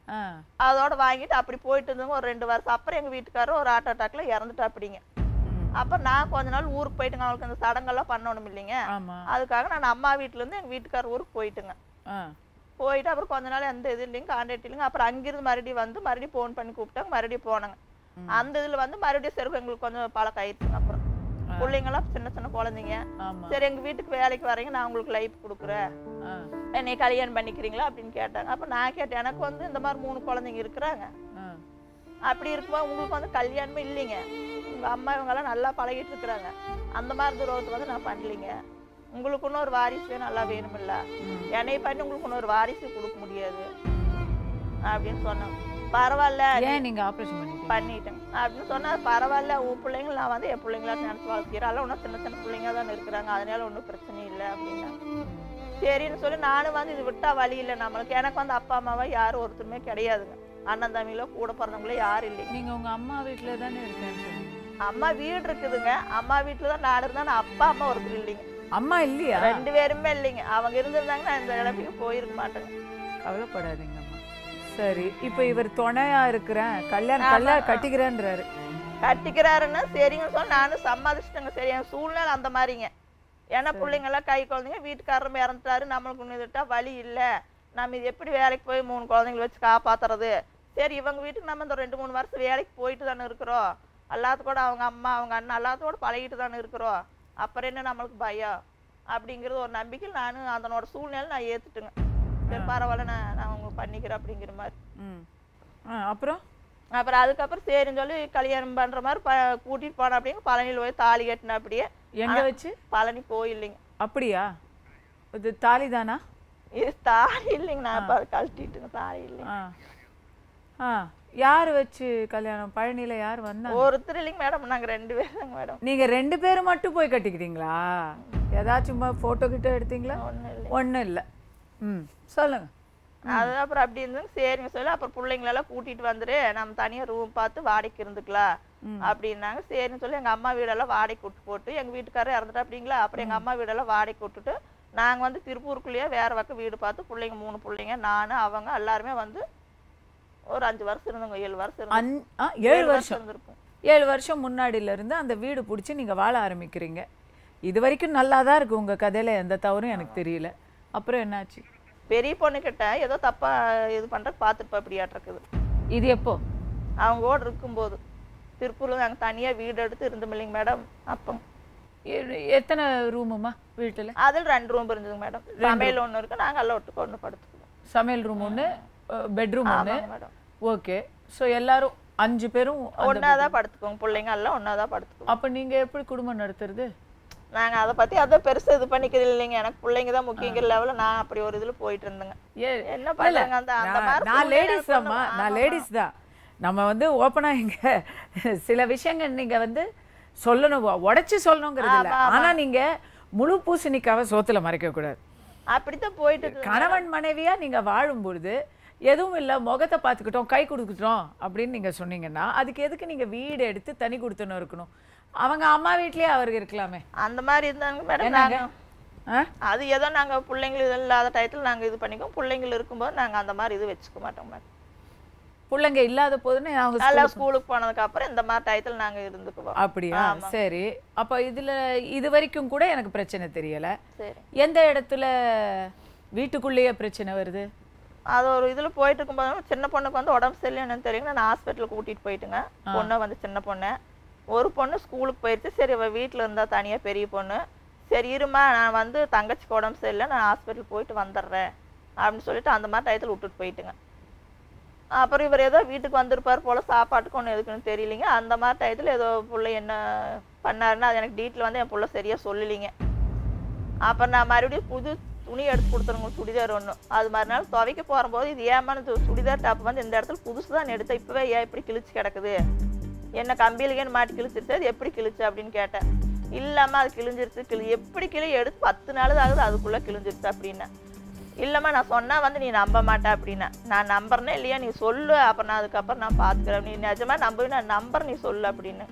அதோட வாங்கிட்டு அப்படி போயிட்டு இருந்தவங்க ஒரு 2 வருஷம். அப்புறம் எங்க வீட்டுக்காரர் ஒரு ஹார்ட் அட்டாக்ல இறந்துட்டா. அப்படிங்க. அப்ப நான் கொஞ்ச நாள் ஊருக்கு போயிட்டுங்க, அவங்களுக்கு அந்த சடங்கெல்லாம் பண்ணணும் இல்லைங்க, அதுக்காக நான் அம்மா வீட்டுல இருந்து எங்க வீட்டுக்காரர் ஊருக்கு போயிட்டுங்க. போயிட்டு அப்புறம் கொஞ்ச நாள் எந்த இது இல்லைங்க, கான்டாக்ட் இல்லைங்க. அப்புறம் அங்கிருந்து மறுபடியும் வந்து மறுபடியும் போன் பண்ணி கூப்பிட்டாங்க, மறுபடியும் போனாங்க. அந்த இதுல வந்து மறுபடியும் சரி எங்களுக்கு கொஞ்சம் பழக்கம் ஆயிடுச்சுங்க. அப்புறம் பிள்ளைங்கெல்லாம் சின்ன சின்ன குழந்தைங்க, சரி எங்க வீட்டுக்கு வேலைக்கு வரீங்க, நான் உங்களுக்கு லைஃப் கொடுக்குறேன், என்னை கல்யாணம் பண்ணிக்கிறீங்களா அப்படின்னு கேட்டாங்க. அப்ப நான் கேட்டேன், எனக்கு வந்து இந்த மாதிரி 3 குழந்தைங்க இருக்கிறாங்க, அப்படி இருக்கும்போது உங்களுக்கு வந்து கல்யாணமே இல்லைங்க, உங்க அம்மா இவங்கெல்லாம் நல்லா பழகிட்டு இருக்கிறாங்க, அந்த மாதிரி துரோகத்தை வந்து நான் பண்ணலைங்க, உங்களுக்கு இன்னொரு வாரிசு நல்லா வேணுமில்ல, என்னை பண்ணி உங்களுக்கு இன்னொரு வாரிசு கொடுக்க முடியாது அப்படின்னு சொன்னாங்க. பரவாயில்ல, நீங்க ஆபரேஷன் பண்ணிட்டேன் அப்படின்னு சொன்னா, பரவாயில்ல, உன் பிள்ளைங்க நான் வந்து என் பிள்ளைங்களா நினைச்சு வளர்க்கிறேன், அதெல்லாம் ஒன்றும் சின்ன சின்ன பிள்ளைங்க தான் இருக்கிறாங்க, அதனால ஒன்றும் பிரச்சனை இல்லை அப்படின்னா சரின்னு சொல்லி நானும் வந்து இது விட்டா வழி இல்லை நம்மளுக்கு. எனக்கு வந்து அப்பா அம்மாவா யாரும் ஒருத்தருமே கிடையாதுங்க, அண்ணன் தம்பியில கூட பிறந்தவங்களே யாரும் இல்லைங்க. நீங்க உங்க அம்மா வீட்டுல தானே இருக்கேன்னு? அம்மா வீடு இருக்குதுங்க, அம்மா வீட்டுலதான் நான் இருந்தேன், அப்பா அம்மா ஒருத்தர் இல்லைங்க. அம்மா இல்லையா? 2 பேருமே இல்லைங்க. அவங்க இருந்திருந்தாங்க நான் இந்த இடத்துக்கு போயிருக்க மாட்டேங்க. கவலைப்படாதீங்க. சரி, இப்ப இவர் துணையா இருக்கிறேன், கல்யாணம் கட்டிக்கிறேன்றாரு. கட்டிக்கிறாருன்னா சரிங்க சொல்லி நானும் சம்பாதிச்சிட்டேங்க. சரி, என் சூழ்நிலை அந்த மாதிரிங்க. ஏன்னா பிள்ளைங்க எல்லாம் கை குழந்தைங்க, வீட்டுக்காரரும் இறந்துட்டாரு, நம்மளுக்கு ஒண்ணுட்டா வழி இல்லை, நம்ம இது எப்படி வேலைக்கு போய் 3 குழந்தைங்களை வச்சு காப்பாத்துறது, சரி இவங்க வீட்டுக்கு நம்ம இந்த 2-3 வருஷம் வேலைக்கு போயிட்டு தானே இருக்கிறோம், எல்லாத்தோட அவங்க அம்மா அவங்க அண்ணன் எல்லாத்தோட பழகிட்டு தானே இருக்கிறோம், அப்புறம் என்ன நம்மளுக்கு பயம் அப்படிங்கிறது ஒரு நம்பிக்கையில் நானும் அதனோட சூழ்நிலை நான் ஏத்துட்டுங்க. சரி பரவாயில்ல, நான் உங்களுக்கு பண்ணிக்கிறேன் அப்படிங்கிற மாதிரி. அப்புறம் அதுக்கப்புறம் சரின்னு சொல்லி கல்யாணம் பண்ற மாதிரி கூட்டிட்டு போன. அப்படிங்க பழனியில் போய் தாலி கட்டின. அப்படியே எங்க வச்சு? பழனி கோயில்லைங்க. அப்படியா? இது தாலி தானா? இது தாலி இல்லைங்க, நான் இப்போ அதை கழட்டிட்டுங்க, தாலி இல்லைங்க. யாரு வச்சு கல்யாணம்? பழனியில யார் வந்தா? ஒருத்தர் இல்லைங்க மேடம், நாங்க 2 பேர் தாங்க மேடம். நீங்க 2 பேரும் மட்டும் போய் கட்டிக்கிட்டீங்களா? ஏதாச்சும் போட்டோ கிட்ட எடுத்தீங்களா? ஒன்றும் இல்லை. சொல்லுங்க. அது அப்புறம் அப்படி இருந்தாங்க. சரிங்க சொல்லி அப்புறம் பிள்ளைங்களெல்லாம் கூட்டிட்டு வந்துரு, நம்ம தனியா ரூம் பார்த்து வாடகைக்கு இருந்துக்கலாம் அப்படின்னாங்க. சரின்னு சொல்லி எங்க அம்மா வீடெல்லாம் வாடகைக்கு விட்டு போட்டு, எங்க வீட்டுக்காரர் இறந்துட்டா அப்படிங்களா, அப்புறம் எங்க அம்மா வீடெல்லாம் வாடகைக்கு விட்டுட்டு நாங்க வந்து திருப்பூருக்குள்ளேயே வேற பக்கம் வீடு பார்த்து பிள்ளைங்க 3 பிள்ளைங்க, நானு அவங்க எல்லாருமே வந்து ஒரு 5 வருஷம் இருந்தோங்க, 7 வருஷம் 7 வருஷம் இருந்திருப்போம். 7 வருஷம் முன்னாடியில இருந்து அந்த வீடு பிடிச்சி நீங்க வாழ ஆரம்பிக்கிறீங்க. இது வரைக்கும் நல்லா தான் இருக்கு, உங்க கதையில எந்த தவறும் எனக்கு தெரியல. அப்புறம் என்னாச்சு? பெரிய பொண்ணுக்கிட்ட ஏதோ தப்பா இது பண்ற பார்த்துட்டு அப்படியாட்டு இருக்குது. இது எப்போ? அவங்க கூட இருக்கும்போது திருப்பூர்ல நாங்கள் தனியா வீடு எடுத்து இருந்தோம் இல்லைங்க மேடம். அப்போ எத்தனை ரூமுமா வீட்டுல? அதில் 2 ரூம் இருந்ததுங்க மேடம். சமையல் ஒன்று இருக்கு, நாங்கள் எல்லாம் ஒட்டுக்கு ஒன்று படுத்துக்குவோம். சமையல் ரூம் ஒன்று, பெட்ரூம் ஒன்று. Madam okay. ஸோ எல்லாரும் 5 பேரும் ஒன்னாதான் படுத்துக்குவோம், பிள்ளைங்க எல்லாம் ஒன்னாதான் படுத்துக்குவோம். அப்போ நீங்க எப்படி குடும்பம் நடத்துறது? நாங்கள் அதை பற்றி அதான் பெருசாக இது பண்ணிக்கிறது இல்லைங்க. எனக்கு பிள்ளைங்க தான் முக்கியங்கிற லெவலில் நான் அப்படி ஒரு இதில் போயிட்டு இருந்தேங்க. என்ன பண்ணுறாங்க அந்த மாதிரி நான் லேடிஸ் தான்மா, நான் லேடிஸ் தான். நம்ம வந்து ஓப்பனாக இங்கே சில விஷயங்கள் நீங்கள் வந்து சொல்லணும், உடச்சி சொல்லணுங்கிறது இல்லை. ஆனால் நீங்கள் முழு பூசணிக்காவை சோத்துல மறைக்கக்கூடாது. அப்படித்தான் போயிட்டு கணவன் மனைவியாக நீங்கள் வாழும்பொழுது எதுவும் இல்லை, முகத்தை பார்த்துக்கிட்டோம், கை கொடுத்துட்டோம் அப்படின்னு நீங்கள் சொன்னீங்கன்னா அதுக்கு எதுக்கு நீங்கள் வீடு எடுத்து தனி கொடுத்துன்னு இருக்கணும்? அவங்க அம்மா வீட்லயே அவருக்கு இருக்கலாமே. அந்த மாதிரி இருந்தாங்க மேடம். நாங்கள் அது ஏதோ நாங்கள் பிள்ளைங்களுக்கு இல்லாத டயத்தில் நாங்கள் இது பண்ணிக்குவோம். பிள்ளைங்கள் இருக்கும்போது நாங்கள் அந்த மாதிரி இது வச்சுக்க மாட்டோம் மேடம். பிள்ளைங்க இல்லாத போதுன்னு அவங்க நல்லா ஸ்கூலுக்கு போனதுக்கு அப்புறம் இந்த மாதிரி டயத்தில் நாங்கள் இருந்துக்குவோம். அப்படியா? சரி. அப்போ இது வரைக்கும் கூட எனக்கு பிரச்சனை தெரியல. சரி. எந்த இடத்துல வீட்டுக்குள்ளேயே பிரச்சனை வருது? அது ஒரு இதில் போயிட்டு இருக்கும்போது சின்ன பொண்ணுக்கு வந்து உடம்பு சரியில்லைன்னு தெரியுங்க. நான் ஹாஸ்பிட்டலுக்கு கூட்டிகிட்டு போயிட்டுங்க. பொண்ணை வந்து சின்ன பொண்ணு, ஒரு பொண்ணு ஸ்கூலுக்கு போயிடுச்சு. சரி அவள் வீட்டில் இருந்தால் தனியாக பெரிய பொண்ணு. சரி இருமா, நான் வந்து தங்கச்சிக்கு உடம்பு சரியில்லை, நான் ஹாஸ்பிட்டல் போயிட்டு வந்துடுறேன் அப்படின்னு சொல்லிட்டு அந்த மாதிரி டயத்தில் விட்டுட்டு போயிட்டுங்க. அப்புறம் இவர் ஏதோ வீட்டுக்கு வந்திருப்பார் போல், சாப்பாட்டுக்கு ஒன்று எதுக்குன்னு தெரியலிங்க. அந்த மாதிரி டயத்தில் ஏதோ பிள்ளை என்ன பண்ணாருன்னா அது எனக்கு டீட்டில் வந்து என் பிள்ளை சரியாக சொல்லலிங்க. அப்புறம் நான் மறுபடியும் புது துணி எடுத்து கொடுத்துருங்க, சுடிதார் ஒன்று. அது மறுநாள் துவைக்க போகும்போது இது ஏமானது சுடிதார் டாப் வந்து இந்த இடத்துல புதுசு தான் எடுத்தேன், இப்போவே ஏன் இப்படி கிழிச்சு கிடக்குது, என்ன கம்பியிலேன்னு மாட்டி கிழிச்சிருச்சு, அது எப்படி கிழிச்சு அப்படின்னு கேட்டேன். இல்லைம்மா அது கிழிஞ்சிருச்சு, எப்படி எடுத்து 10 நாள் ஆகுது அதுக்குள்ளே கிழிஞ்சிருச்சு அப்படின்னா. இல்லைம்மா நான் சொன்னால் வந்து நீ நம்ப மாட்டே அப்படின்னா. நான் நம்புறேனே இல்லையா நீ சொல்லு, அப்புறம் நான் அதுக்கப்புறம் நான் பார்த்துக்கிறேன், நீ நிஜமாக நம்புவேன், நான் நம்புறேன், நீ சொல்லு அப்படின்னு.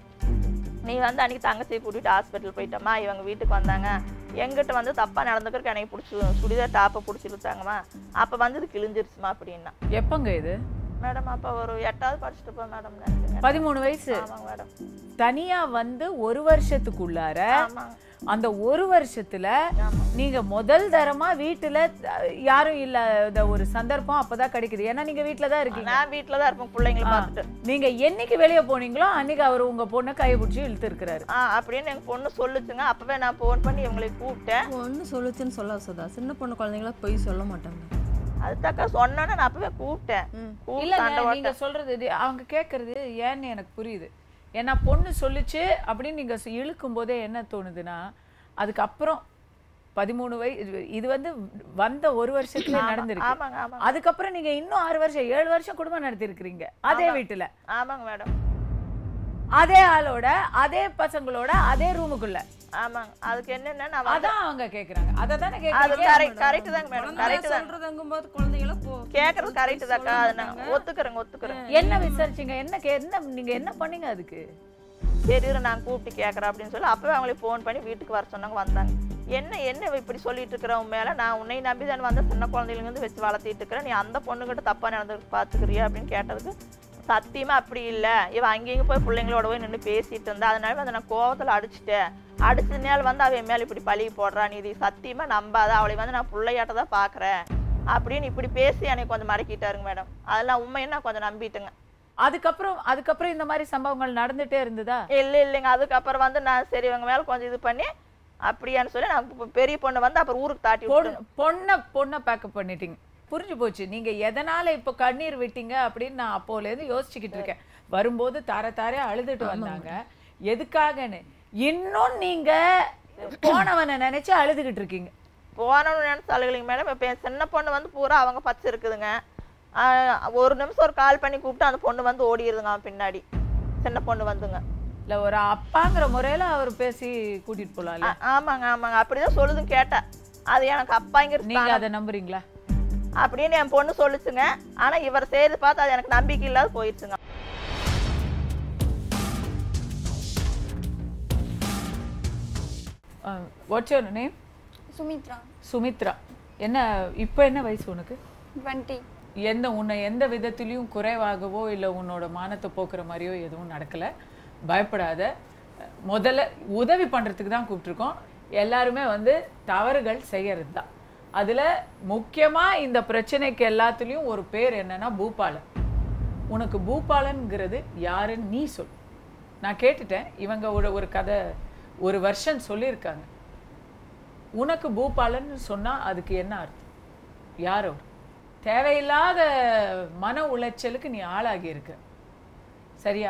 நீ வந்து அன்றைக்கி தங்கச்சியை கூட்டிகிட்டு ஹாஸ்பிட்டல் போயிட்டம்மா, இவங்க வீட்டுக்கு வந்தாங்க, எங்கிட்ட வந்து தப்பாக நடந்துக்கிறதுக்கு எனக்கு பிடிச்சி சுடிதார் டாப்பை பிடிச்சிருத்தாங்கம்மா, அப்போ வந்து இது கிழிஞ்சிருச்சுமா அப்படின்னா. எப்போங்க இது மேடம்? அப்போ ஒரு 8வது படிச்சுட்டு மேடம். 13 வயசு. ஆமாங்க மேடம். தனியாக வந்து 1 வருஷத்துக்குள்ளார அந்த 1 வருஷத்துல நீங்க முதல் தரமா வீட்டுல யாரும் இல்லாத ஒரு சந்தர்ப்பம் அப்பதான் கிடைக்குது. ஏன்னா நீங்க வீட்டுல தான் இருக்கீங்க. நான் வீட்டுல தான் இருப்பேன் பிள்ளைங்களை பார்த்துட்டு. நீங்க என்னைக்கு வெளியே போனீங்களோ அன்னைக்கு அவர் உங்க பொண்ணை கையை பிடிச்சி இழுத்து இருக்கிறாரு அப்படின்னு எங்க பொண்ணு சொல்லுச்சுங்க. அப்பவே நான் போன் பண்ணி இவங்களை கூப்பிட்டேன். பொண்ணு சொல்லுச்சுன்னு சொல்ல சுதா, சின்ன பொண்ணு குழந்தைங்களா போய் சொல்ல மாட்டாங்க. அதுதாக்கா சொன்னோன்னு நான் அப்பவே கூப்பிட்டேன். இல்ல நீங்க சொல்றது அவங்க கேட்கறது ஏன்னு எனக்கு புரியுது. ஏன்னா பொண்ணு சொல்லுச்சு அப்படின்னு நீங்க இழுக்கும் போதே என்ன தோணுதுன்னா, அதுக்கப்புறம் 13 வயசு இது வந்து வந்த 1 வருஷத்துல நடந்திருக்கு. அதுக்கப்புறம் நீங்க இன்னும் 6 வருஷம் 7 வருஷம் குடும்பம் நடத்தி இருக்கிறீங்க அதே வீட்டுல. ஆமாங்க மேடம். அதே ஆளோட அதே பசங்களோட அதே ரூமுக்குள்ள. ஆமாங்க. அதுக்கு என்னன்னா நான் அதான் அவங்க கேக்குறாங்க. அத தான கேக்குறாங்க. அது கரெக்ட் தாங்க மேடம். கரெக்ட் தான் சொல்றதுங்கும்போது குழந்தைகள கேக்குறது கரெக்ட் தான்க்கா. அத நான் ஒத்துக்கறேன். என்ன விசாரிச்சீங்க? என்ன நீங்க என்ன பண்ணீங்க அதுக்கு? சரி நான் கூப்பிட்டு கேட்குறேன் அப்படின்னு சொல்லி அப்பவே அவங்களே ஃபோன் பண்ணி வீட்டுக்கு வர சொன்னாங்க. வந்தாங்க. என்ன இப்படி சொல்லிட்டு இருக்கிற உன் மேலே, நான் உன்னை நம்பி தான் வந்த சின்ன குழந்தைங்க வந்து வச்சு வளர்த்திட்டு இருக்கிறேன், நீ அந்த பொண்ணுகிட்ட தப்பாக நடந்து பார்த்துக்கிறியா அப்படின்னு கேட்டதுக்கு சத்தியமாக அப்படி இல்லை, இவன் அங்கேயும் போய் பிள்ளைங்களோட போய் நின்று பேசிட்டு இருந்தா, அதனால வந்து நான் கோவத்தில் அடிச்சுட்டேன், அடிச்சதுனால வந்து அவன் மேலே இப்படி பழி போடுறான், நீ இது சத்தியமாக நம்பாத, அவளை வந்து நான் பிள்ளையாட்ட தான் பார்க்குறேன் அப்படின்னு இப்படி பேசி எனக்கு கொஞ்சம் மடக்கிட்டாருங்க மேடம். அதெல்லாம் உண்மையை நான் கொஞ்சம் நம்பிட்டுங்க. அதுக்கப்புறம் இந்த மாதிரி சம்பவங்கள் நடந்துட்டே இருந்ததா? இல்லைங்க. அதுக்கப்புறம் வந்து நான் சரி இவங்க மேலே கொஞ்சம் இது பண்ணி அப்படியான்னு சொல்லி நான் பெரிய பொண்ணு வந்து அப்புறம் ஊருக்கு தாட்டி பொண்ணை பேக்கப் பண்ணிட்டீங்க. புரிஞ்சு போச்சு. நீங்க எதனால இப்போ கண்ணீர் விட்டீங்க அப்படின்னு நான் அப்போலேருந்து யோசிச்சுக்கிட்டு இருக்கேன். வரும்போது தார அழுதுட்டு வந்தாங்க, எதுக்காகன்னு. இன்னும் நீங்க போனவனை நினைச்சு அழுதுகிட்டு இருக்கீங்க. போனவனை நினைச்சு அழுகலைங்க மேடம். இப்போ என் சின்ன பொண்ணு வந்து பூரா அவங்க பச்சு இருக்குதுங்க. ஒரு நிமிஷம் ஒரு கால் பண்ணி கூப்பிட்டு அந்த பொண்ணு வந்து ஓடிடுதுங்க அவன் பின்னாடி. சின்ன பொண்ணு வந்துங்க. இல்லை ஒரு அப்பாங்கிற முறையில் அவர் பேசி கூட்டிட்டு போகலாம்ல? ஆமாங்க. அப்படிதான் சொல்லுதுன்னு கேட்டேன். அது எனக்கு அப்பாங்கிறது. நீங்கள் அதை நம்புறீங்களா அப்படின்னு என் பொண்ணு சொல்லுச்சுங்க. ஆனால் இவர் செய்து பார்த்து அது எனக்கு நம்பிக்கை இல்லாத போயிடுச்சுங்க. What's your name? Sumitra. Sumitra. என்ன இப்போ என்ன வயசு உனக்கு? 20. உன்னை எந்த விதத்திலையும் குறைவாகவோ இல்லை உன்னோட மானத்தை போக்குற மாதிரியோ எதுவும் நடக்கலை. பயப்படாத. முதல்ல உதவி பண்ணுறதுக்கு தான் கூப்பிட்ருக்கோம். எல்லாருமே வந்து தவறுகள் செய்கிறது தான். அதில் முக்கியமாக இந்த பிரச்சனைக்கு எல்லாத்துலேயும் ஒரு பேர் என்னன்னா பூபாலன். உனக்கு பூபாலன்கிறது யாருன்னு நீ சொல். நான் கேட்டுட்டேன். இவங்க ஒரு கதை ஒரு வருஷன் சொல்லியிருக்காங்க. உனக்கு பூபாலன் சொன்னால் அதுக்கு என்ன அர்த்தம்? யாரோ தேவையில்லாத மன உளைச்சலுக்கு நீ ஆளாகி இருக்க. சரியா?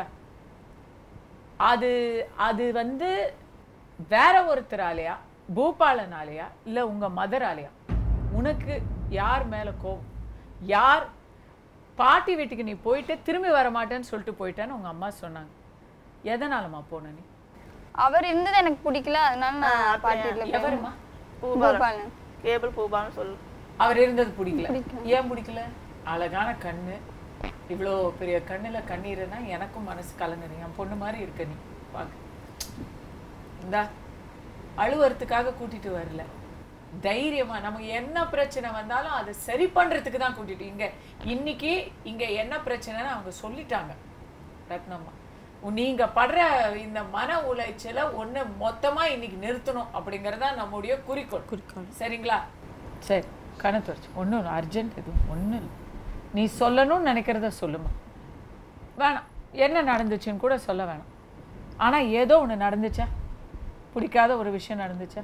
அது வந்து வேற ஒருத்தராலையா, பூபாலனாலையா, இல்லை உங்கள் மதராலையா? உனக்கு யார் மேலே கோபம்? யார் பாட்டி வீட்டுக்கு நீ போயிட்டு திரும்பி வர மாட்டேன்னு சொல்லிட்டு போயிட்டேன்னு உங்கள் அம்மா சொன்னாங்க. எதனாலம்மா போன நீ? அவர் இருந்தது எனக்கு பிடிக்கல, அதனால நான் பாட்டி வீட்டில். எவருமா? பூபாலன். கேபிள் பூபாலன் சொல்லு. அவர் இருந்தது பிடிக்கல. ஏன் பிடிக்கல? அழகான கண்ணு, இவ்வளோ பெரிய கண்ணில் கண்ணீர்னா எனக்கும் மனசு கலங்குது. என் பொண்ணு மாதிரி இருக்க நீ பார்க்க. இந்தா அழுவறதுக்காக கூட்டிட்டு வரல, தைரியமா நமக்கு என்ன பிரச்சனை வந்தாலும் அதை சரி பண்றதுக்கு தான் கூட்டிட்டு. இன்னைக்கு இங்க என்ன பிரச்சனைன்னு அவங்க சொல்லிட்டாங்க ரத்னம்மா. நீங்க படுற இந்த மன உளைச்சலை ஒண்ணு மொத்தமா இன்னைக்கு நிறுத்தணும் அப்படிங்கறதா நம்முடைய குறிக்கோள். சரிங்களா? சரி, கணக்கு வச்சு ஒன்றும் அர்ஜென்ட் எதுவும் ஒன்றும் இல்லை. நீ சொல்லணும்னு நினைக்கிறத சொல்லுமா. வேணாம், என்ன நடந்துச்சுன்னு கூட சொல்ல வேணாம். ஆனால் ஏதோ ஒன்று நடந்துச்சா? பிடிக்காத ஒரு விஷயம் நடந்துச்சா?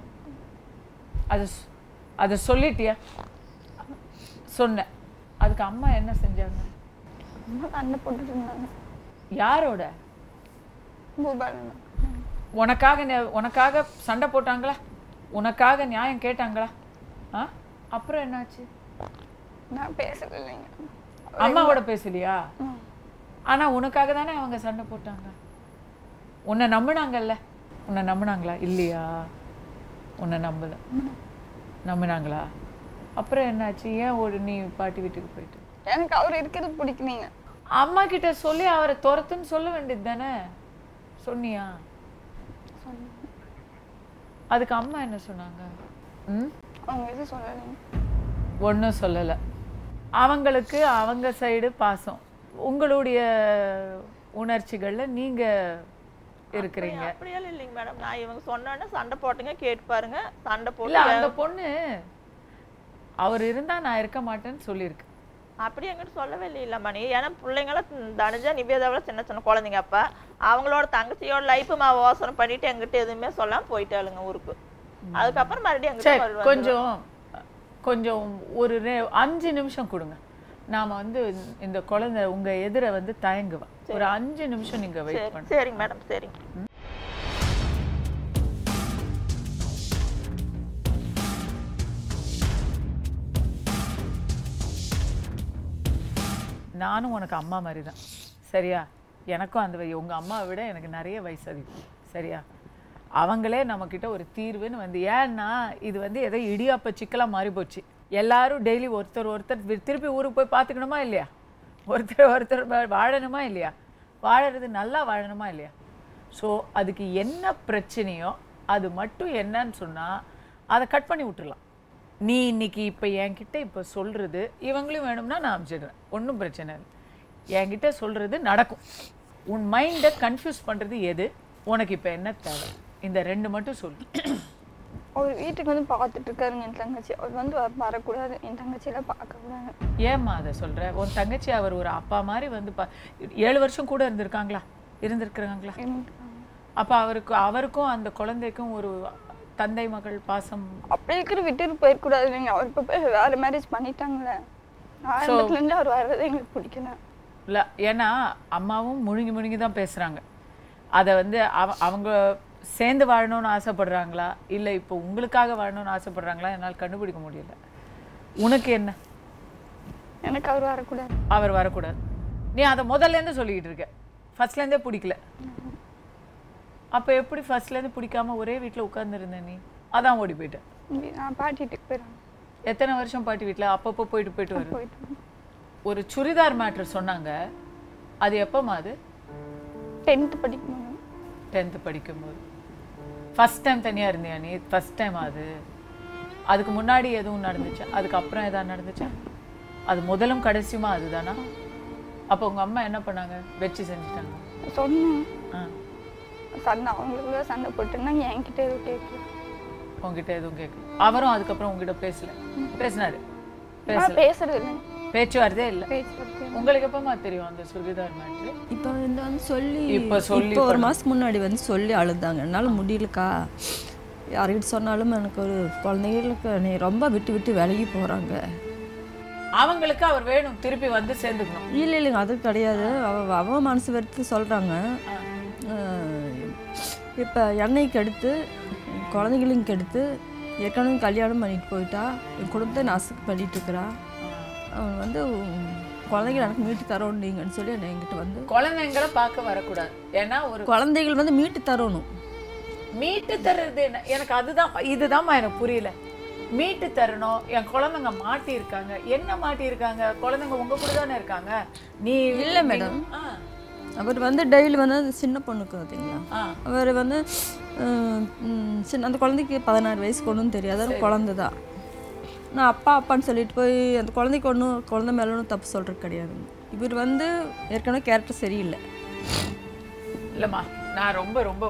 அதை சொல்லிட்டியா? சொன்னேன். அதுக்கு அம்மா என்ன செஞ்சாங்க? அம்மா சண்டை போட்டுட்டு இருந்தாங்க. யாரோட? பூபாலன். உனக்காக சண்டை போட்டாங்களா? உனக்காக நியாயம் கேட்டாங்களா? அப்புறம் என்னாச்சு? நான் பேசல இல்லைங்க. அம்மாவோட பேசலையா? ஆனா உனக்காக தானே அவங்க சண்டை போட்டாங்க. உன்னை நம்பினாங்கல்ல? உன்னை நம்பினாங்களா இல்லையா? உன்னை நம்பினாங்களா? அப்புறம் என்னாச்சு? ஏன் நீ பாட்டி வீட்டுக்கு போயிட்டு? எனக்கு அவர் இருக்கிறது பிடிக்கலீங்க. அம்மா கிட்ட சொல்லி அவரை துரத்துன்னு சொல்ல வேண்டியது தானே? சொன்னியா? அதுக்கு அம்மா என்ன சொன்னாங்க? அவங்க எதுவும் சொல்லலைங்க. ஒன்றும் சொல்லலை. அவங்களுக்கு அவங்க சைடு பாசம், உங்களுடைய உணர்ச்சிகள்ல நீங்க இருக்கிறீங்க. அப்படியெல்லாம் இல்லைங்க மேடம். நான் இவங்க சொன்னோன்னே சண்டை போட்டுங்க, கேட்டு பாருங்க. சண்டை போட்டு அந்த பொண்ணு அவர் இருந்தா நான் இருக்க மாட்டேன்னு சொல்லியிருக்கு. அப்படி எங்கிட்ட சொல்லவே இல்லை மணி. ஏன்னா பிள்ளைங்களும் தனுஜா நிவேதாவில் சின்ன சின்ன குழந்தைங்க. அப்போ அவங்களோட தங்கச்சியோட லைஃப் யோசனை பண்ணிட்டு எங்கிட்ட எதுவுமே சொல்லாம போயிட்டாளுங்க ஊருக்கு. அதுக்கப்புறம் மறுபடியும் எங்கிட்ட கொஞ்சம் ஒரு 5 நிமிஷம் கொடுங்க. நாம வந்து இந்த குழந்தை உங்க எதிர வந்து தயங்குவா. ஒரு 5 நிமிஷம் நீங்க வெயிட் பண்ணுங்க. சரிங்க மேடம், சரிங்க. நானும் உனக்கு அம்மா மாதிரி தான். சரியா? எனக்கும் அந்த உங்க அம்மாவை விட எனக்கு நிறைய வயசு அதிகம். சரியா? அவங்களே நம்மக்கிட்ட ஒரு தீர்வுன்னு வந்து, ஏன்னா இது வந்து ஏதோ இடியாப்ப சிக்கலாக மாறி போச்சு. எல்லாரும் டெய்லி ஒருத்தர் திருப்பி ஊருக்கு போய் பார்த்துக்கணுமா இல்லையா? ஒருத்தர் வாழணுமா இல்லையா? வாழறது நல்லா வாழணுமா இல்லையா? ஸோ அதுக்கு என்ன பிரச்சனையோ அது மட்டும் என்னன்னு சொன்னால் அதை கட் பண்ணி விட்டுடலாம். நீ இன்னைக்கு இப்போ என்கிட்ட இப்போ சொல்கிறது இவங்களையும் வேணும்னா நான் அனுப்பிச்சிடுறேன், ஒன்றும் பிரச்சனை இல்லை. என்கிட்ட சொல்கிறது நடக்கும். உன் மைண்டை கன்ஃபியூஸ் பண்ணுறது எது? உனக்கு இப்போ என்ன தேவை? இந்த 2 மட்டும் சொல்லு. ஒரு வீட்டுக்கு வந்து பார்த்துட்டு இருக்காருங்க என் தங்கச்சி. அவர் வந்து வரக்கூடாது, என் தங்கச்சியெல்லாம் பார்க்கக்கூடாது. ஏம்மா அதை சொல்கிற? உன் தங்கச்சி அவர் ஒரு அப்பா மாதிரி வந்து 7 வருஷம் கூட இருந்திருக்கிறாங்களா? அப்போ அவருக்கும் அந்த குழந்தைக்கும் ஒரு தந்தை மகள் பாசம் அப்படி இருக்கிற விட்டுட்டு போயிடக்கூடாது இல்லைங்க. அவர் இப்போ போய் வேறு மேரேஜ் பண்ணிட்டாங்களே. ஆரம்பத்துலேருந்து அவர் வர்றது எங்களுக்கு பிடிக்கல. இல்லை, ஏன்னா அம்மாவும் முழுங்கி தான் பேசுகிறாங்க. அதை வந்து அவங்க சேர்ந்து வாழணும்னு ஆசைப்படுறாங்களா இல்லை இப்போ உங்களுக்காக வாழணும்னு ஆசைப்படுறாங்களா என்னால் கண்டுபிடிக்க முடியல. உனக்கு என்ன? எனக்கு அவர் வரக்கூடாது. அவர் வரக்கூடாது. நீ அதை முதல்லேருந்து சொல்லிக்கிட்டு இருக்க. ஃபர்ஸ்ட்லேருந்தே பிடிக்கல. அப்போ எப்படி ஃபர்ஸ்ட்லேருந்து பிடிக்காம ஒரே வீட்டில் உட்காந்துருந்தேன் நீ? அதான் ஓடி போயிட்டேன். நான் பாட்டி வீட்டுக்கு போயிடுறேன். எத்தனை வருஷம் பாட்டி வீட்டில்? அப்பப்போ போயிட்டு வரும். ஒரு சுடிதார் மேட்ரு சொன்னாங்க. அது எப்போமா? அது 10th படிக்கும்போது. 10th படிக்கும்போது. ஃபர்ஸ்ட் டைம் தனியாக இருந்தியா நீ? ஃபர்ஸ்ட் டைம் அது? அதுக்கு முன்னாடி எதுவும் நடந்துச்சா? அதுக்கப்புறம் எதாவது நடந்துச்சா? அது முதலும் கடைசியுமா அதுதானா? அப்போ உங்க அம்மா என்ன பண்ணாங்க? வச்சு செஞ்சுட்டாங்க. சொன்னேன். ஆ. சண்டை அவங்களுக்குள்ள சண்டை போட்டுருந்தாங்க. என்கிட்ட எதுவும் கேட்கல. உங்ககிட்ட எதுவும் கேட்கல. அவரும் அதுக்கப்புறம் உங்ககிட்ட பேசல? பேசினாரு? பேசுறது இல்லை. பேச்சுவார்த்தே இல்லை. பேசுறது உங்களுக்கு எப்பமா தெரியும் அந்த சுர்கிதார் மேட்ரு? இப்போ வந்து சொல்லி சொல்லி இப்போ ஒரு மாதத்துக்கு முன்னாடி வந்து சொல்லி அழுதாங்க. என்னால் முடியலக்கா, யார்கிட்ட சொன்னாலும் எனக்கு ஒரு குழந்தைங்களுக்கு நீ ரொம்ப விட்டு விட்டு விலகி போகிறாங்க. அவங்களுக்கு அவர் வேணும், திருப்பி வந்து சேர்ந்துக்கணும். இல்லைங்க, அது கிடையாது. அவ மனசு வெறுத்து சொல்கிறாங்க. இப்போ எண்ணெய்க்கு எடுத்து குழந்தைங்களுக்கு எடுத்து ஏற்கனவே கல்யாணம் பண்ணிட்டு போயிட்டா, என் குடும்பத்தை நாசுக்கு பண்ணிட்டு இருக்கிறா. அவன் வந்து குழந்தைகள் எனக்கு மீட்டு தரோம் நீங்கன்னு சொல்லி என்னை என்கிட்ட வந்து குழந்தைங்களை பார்க்க வரக்கூடாது. ஏன்னா ஒரு குழந்தைகள் வந்து மீட்டு தரணும். மீட்டு தர்றது என்ன? எனக்கு அதுதான், இதுதான்மா எனக்கு புரியல. மீட்டு தரணும். என் குழந்தைங்க மாட்டி இருக்காங்க. என்ன மாட்டி இருக்காங்க? குழந்தைங்க உங்க கூட தானே இருக்காங்க. நீ இல்லை மேடம், அவர் வந்து டெய்லி வந்து அந்த சின்ன பொண்ணுக்கு பார்த்தீங்களா, அவர் வந்து சின்ன அந்த குழந்தைக்கு 16 வயசுக்கு ஒன்றும் தெரியாது, அது குழந்தை தான். நான் அப்பா அப்பான்னு சொல்லிட்டு போய் அந்த குழந்தைக்கு ஒன்றும் குழந்தை மேலே ஒன்றும் தப்பு சொல்கிறது கிடையாதுங்க. இவர் வந்து ஏற்கனவே கேரக்டர் சரியில்லை. இல்லைம்மா, நான் ரொம்ப ரொம்ப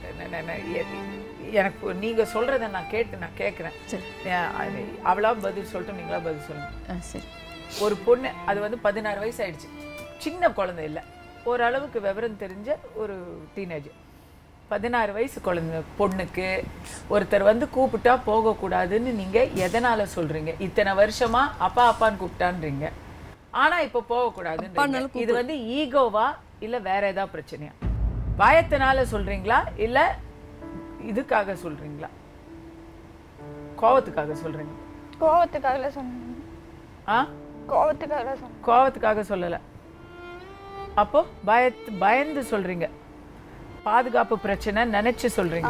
எனக்கு நீங்கள் சொல்கிறத நான் கேட்குறேன். சரி, அவளா பதில் சொல்லட்டும், நீங்களா பதில் சொல்லுங்க. சரி. ஒரு பொண்ணு, அது வந்து 16 வயசு ஆயிடுச்சு, சின்ன குழந்தை இல்லை, ஓரளவுக்கு விவரம் தெரிஞ்ச ஒரு டீனேஜர். 16 வயசு குழந்தை பொண்ணுக்கு ஒருத்தர் வந்து கூப்பிட்டா போகக்கூடாதுன்னு நீங்கள் எதனால் சொல்கிறீங்க? இத்தனை வருஷமா அப்பா அப்பான்னு கூப்பிட்டான்றீங்க, ஆனால் இப்போ போகக்கூடாதுன்னு. இது வந்து ஈகோவா இல்லை வேற ஏதாவது பிரச்சனையா? பயத்தினால சொல்கிறீங்களா இல்லை இதுக்காக சொல்கிறீங்களா? கோவத்துக்காக சொல்கிறீங்க? கோவத்துக்காக சொன்னேன். கோவத்துக்காக சொன்னேன். கோவத்துக்காக சொல்லலை. அப்போ பயந்து சொல்கிறீங்க, பாதுகாப்பு பிரச்சனை நினைச்சு சொல்றீங்க.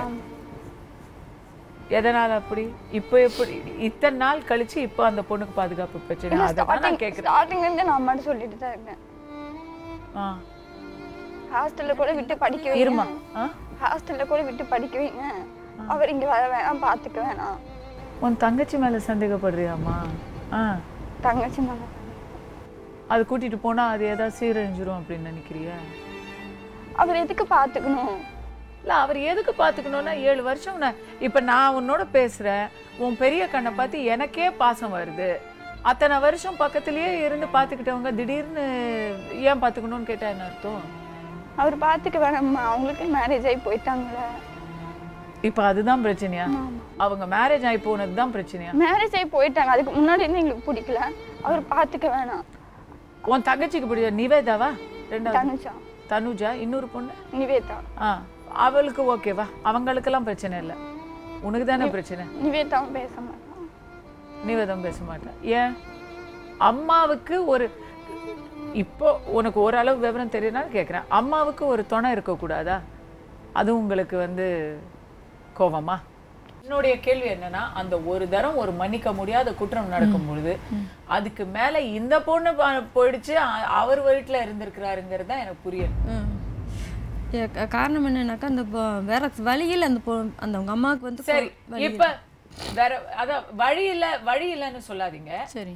எதனால அப்படி? இப்போ எப்படி இத்தனை நாள் கழிச்சு இப்போ அந்த பொண்ணுக்கு பாதுகாப்பு பிரச்சனை? அதான் நான் கேக்குறேன். ஸ்டார்டிங்ல இருந்து நான் அம்மாட்ட சொல்லிட்டு தான் இருக்கேன். ஹாஸ்டல்ல கூட விட்டு படிக்க வைங்க. ஹாஸ்டல்ல கூட விட்டு படிக்க வைங்க. அவர் இங்க வர வேணாம், பாத்துக்க வேணாம். உன் தங்கச்சி மேல சந்தேகப்படுறியாமா? தங்கச்சி மேல அது கூட்டிட்டு போனா அது ஏதாவது சீரழிஞ்சிரும் அப்படின்னு நினைக்கிறியா? அவர் எதுக்கு பாத்துக்கணும்? இல்லை, அவர் எதுக்கு பார்த்துக்கணும்னா 7 வருஷம் இப்போ நான் உன்னோட பேசுகிறேன், உன் பெரிய கண்ணை பார்த்து எனக்கே பாசம் வருது. அத்தனை வருஷம் பக்கத்துலேயே இருந்து பார்த்துக்கிட்டவங்க திடீர்னு ஏன் பார்த்துக்கணும்னு கேட்டால் என்ன அர்த்தம்? அவர் பார்த்துக்க வேணாம்மா, அவங்களுக்கு மேரேஜ் ஆகி போயிட்டாங்களே. இப்போ அதுதான் பிரச்சனையா? அவங்க மேரேஜ் ஆகி போனது தான் பிரச்சனையா? மேரேஜ் ஆகி போயிட்டாங்க, அதுக்கு முன்னாடி இருந்து எங்களுக்கு பிடிக்கல, அவர் பார்த்துக்க வேணாம். உன் தங்கச்சிக்கு பிடிச்ச நிவேதாவா? தனுஜா. தனுஜா, இன்னொரு பொண்ணு நிவேதா. அவளுக்கு ஓகேவா? அவங்களுக்கெல்லாம் பிரச்சனை இல்லை, உனக்கு தானே பிரச்சனை. நிவேதாவும் பேச மாட்டான். நிவேதம் பேச மாட்டேன். ஏன்? அம்மாவுக்கு ஒரு இப்போ உனக்கு ஓரளவு விவரம் தெரியும்னாலும் கேட்குறேன், அம்மாவுக்கு ஒரு துணை இருக்கக்கூடாதா? அதுவும் உங்களுக்கு வந்து கோவமா? என்னுடைய கேள்வி என்னன்னா, அந்த ஒரு தரம் ஒரு மன்னிக்க முடியாத குற்றம் நடக்கும் பொழுது அதுக்கு மேல இந்த பொண்ணு போயிடுச்சு, அவர் வீட்டுல இருந்திருக்கிறாருங்கிறது தான் எனக்கு புரியல. காரணம் என்னன்னாக்கா, அந்த வேற வழியில் அந்த அந்த உங்க அம்மாவுக்கு வந்து சரி, இப்ப வேற அதான் வழி இல்லைன்னு சொல்லாதீங்க. சரி,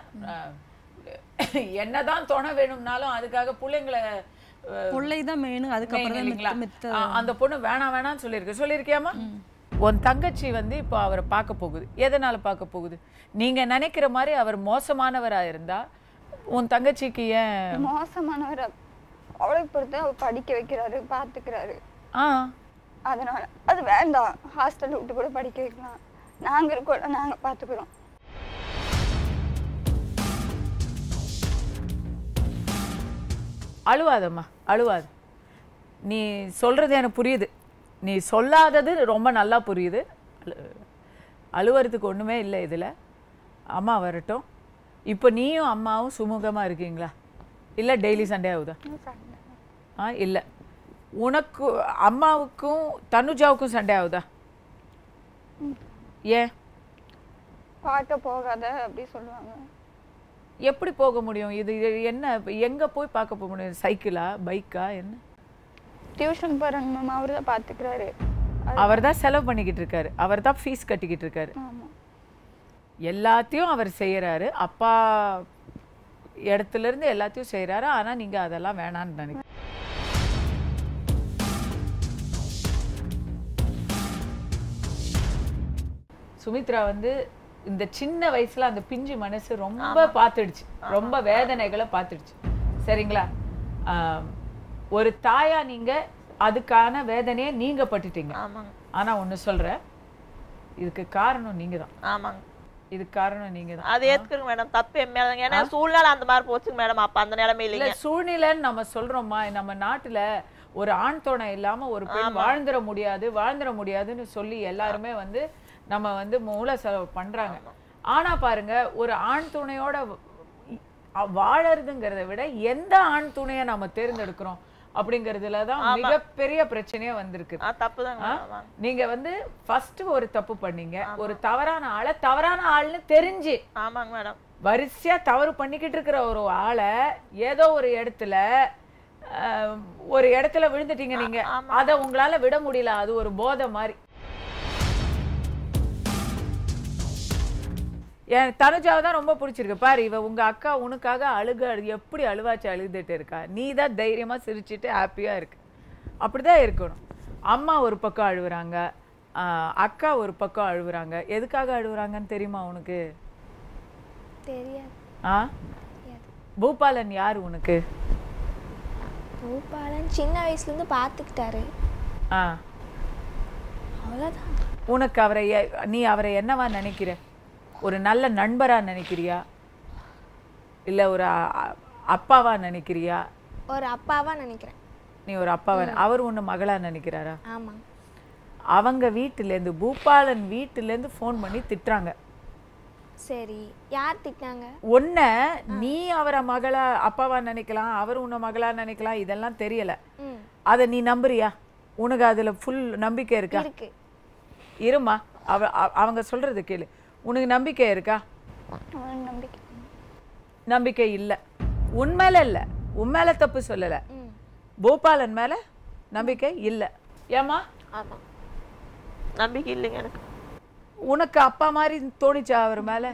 என்னதான் துணை வேணும்னாலும் அதுக்காக பிள்ளைதான் மெயின். அதுக்கப்புறம் அந்த பொண்ணு வேணாம்னு சொல்லியிருக்கியாமா? உன் தங்கச்சி வந்து இப்போ அவரை பார்க்க போகுது. எதனால பார்க்க போகுது? நீங்க நினைக்கிற மாதிரி அவர் மோசமானவரா இருந்தா உன் தங்கச்சிக்கு ஏன் மோசமானவர்? அவளை பொறுத்து அவர் படிக்க வைக்கிறாரு, பார்த்துக்கிறாரு. அதனால அது வேண்டாம், ஹாஸ்டல் விட்டு கூட படிக்க வைக்கலாம், நாங்க இருக்கோம், நாங்க பார்த்துக்கிறோம். அழுவாதம்மா, அழுவாது. நீ சொல்றது எனக்கு புரியுது, நீ சொல்லாதது ரொம்ப நல்லா புரியுது. அழுவறதுக்கு ஒன்றுமே இல்லை இதில். அம்மா வரட்டும். இப்போ நீயும் அம்மாவும் சுமூகமாக இருக்கீங்களா? இல்லை டெய்லி சண்டே ஆகுதா? இல்லை. உனக்கு அம்மாவுக்கும் தனுஜாவுக்கும் சண்டே ஆகுதா? ஏன்? பார்க்க போகாத அப்படி சொல்லுவாங்க. எப்படி போக முடியும்? இது என்ன, எங்கே போய் பார்க்க போக முடியும்? சைக்கிளா, பைக்கா, என்ன? டியூஷன் போகிறாங்க மேம், அவர் தான் பார்த்துக்கிறாரு. அவர் தான் செலவு பண்ணிக்கிட்டு இருக்காரு, அவர் தான் ஃபீஸ் கட்டிக்கிட்டு இருக்காரு. எல்லாத்தையும் அவர் செய்யறாரு, அப்பா இடத்துல இருந்து எல்லாத்தையும் செய்யறாரு. ஆனா நீங்க அதெல்லாம் வேணான்னு நினைக்கிறீங்க. சுமித்ரா வந்து இந்த சின்ன வயசுல அந்த பிஞ்சு மனசு ரொம்ப பார்த்துடுச்சு, ரொம்ப வேதனைகளை பார்த்துடுச்சு. சரிங்களா? ஒரு தாயா நீங்க அதுக்கான வேதனையை நீங்க பட்டுட்டீங்க. ஆனா ஒண்ணு சொல்றேன், இதுக்கு காரணம் நீங்க தான். ஆமாங்க, இதுக்கு காரணம் நீங்க தான். அது ஏத்துக்குங்க மேடம், தப்பு என் மேலங்க. ஏன்னா சூழ்நிலை அந்த மாதிரி போச்சுங்க மேடம். அப்ப அந்த நிலைமை இல்ல, இல்லைங்க. சூழ்நிலைன்னு நம்ம சொல்றோமா, நம்ம நாட்டுல ஒரு ஆண் துணை இல்லாம ஒரு பெண் வாழ்ந்துட முடியாதுன்னு சொல்லி எல்லாருமே வந்து நம்ம வந்து மூல செலவு பண்றாங்க. ஆனா பாருங்க, ஒரு ஆண் துணையோட வாழறதுங்கிறத விட எந்த ஆண் துணையை நம்ம தேர்ந்தெடுக்கிறோம் அப்படிங்கறதுலதான் மிகப்பெரிய பிரச்சனையே வந்திருக்கு. நீங்க வந்து ஃபர்ஸ்ட் ஒரு தப்பு பண்ணீங்க, ஒரு தவறான ஆள்னு தெரிஞ்சு வரிசையா தவறு பண்ணிக்கிட்டு இருக்கிற ஒரு ஆளை ஏதோ ஒரு இடத்துல விழுந்துட்டீங்க நீங்க. அத உங்களால விட முடியல, அது ஒரு போதை மாதிரி. தனுஜாவை தான் ரொம்ப பிடிச்சிருக்கு பாரு. இவ உங்க அக்கா உனக்காக எப்படி அழுவாச்சு அழுதுட்டு இருக்கா. நீ தான் தைரியமா சிரிச்சுட்டு ஹாப்பியா இருக்கு. அப்படிதான் இருக்கணும். அம்மா ஒரு பக்கம் அழுவுறாங்க, அக்கா ஒரு பக்கம் அழுவுறாங்க. எதுக்காக அழுவுறாங்கன்னு தெரியுமா உனக்கு? தெரியாது. பூபாலன் யாரு உனக்கு? பூபாலன் சின்ன வயசுல இருந்து பாத்துக்கிட்டாரு. அவ்வளவுதான். உனக்கு நீ அவரை என்னவா நினைக்கிற? ஒரு நல்ல நண்பரா நினைக்கிறியா, இல்ல ஒரு அப்பாவா நினைக்கிறியா? ஒரு அப்பாவா நினைக்கிறேன். நீ ஒரு அப்பாவா? அவர் உன்னை மகளா நினைக்கிறாரா? ஆமா. அவங்க வீட்டுல இருந்து, பூபாலன் வீட்டுல இருந்து போன் பண்ணி திட்டுறாங்க. சரி, யார் திட்டாங்க? உன்னை நீ அவரை மகளா அப்பாவா நினைக்கலாம், அவர் உன்னை மகளா நினைக்கலாம், இதெல்லாம் தெரியல. அத நீ நம்புறியா? உனக்கு அதுல ஃபுல் நம்பிக்கை இருக்கா? இருக்கு. இருமா, அவங்க சொல்றது கேளு. உனக்கு நம்பிக்கை இருக்கா? நம்பிக்கை இல்ல. உண்மையில இல்ல, உண்மையில தப்பு சொல்லல, பூபாலன் மேல நம்பிக்கை இல்ல. ஏமா? ஆமா, நம்பிக்கை இல்லைங்க எனக்கு. உனக்கு அப்பா மாதிரி தோணிச்சா அவர் மேல?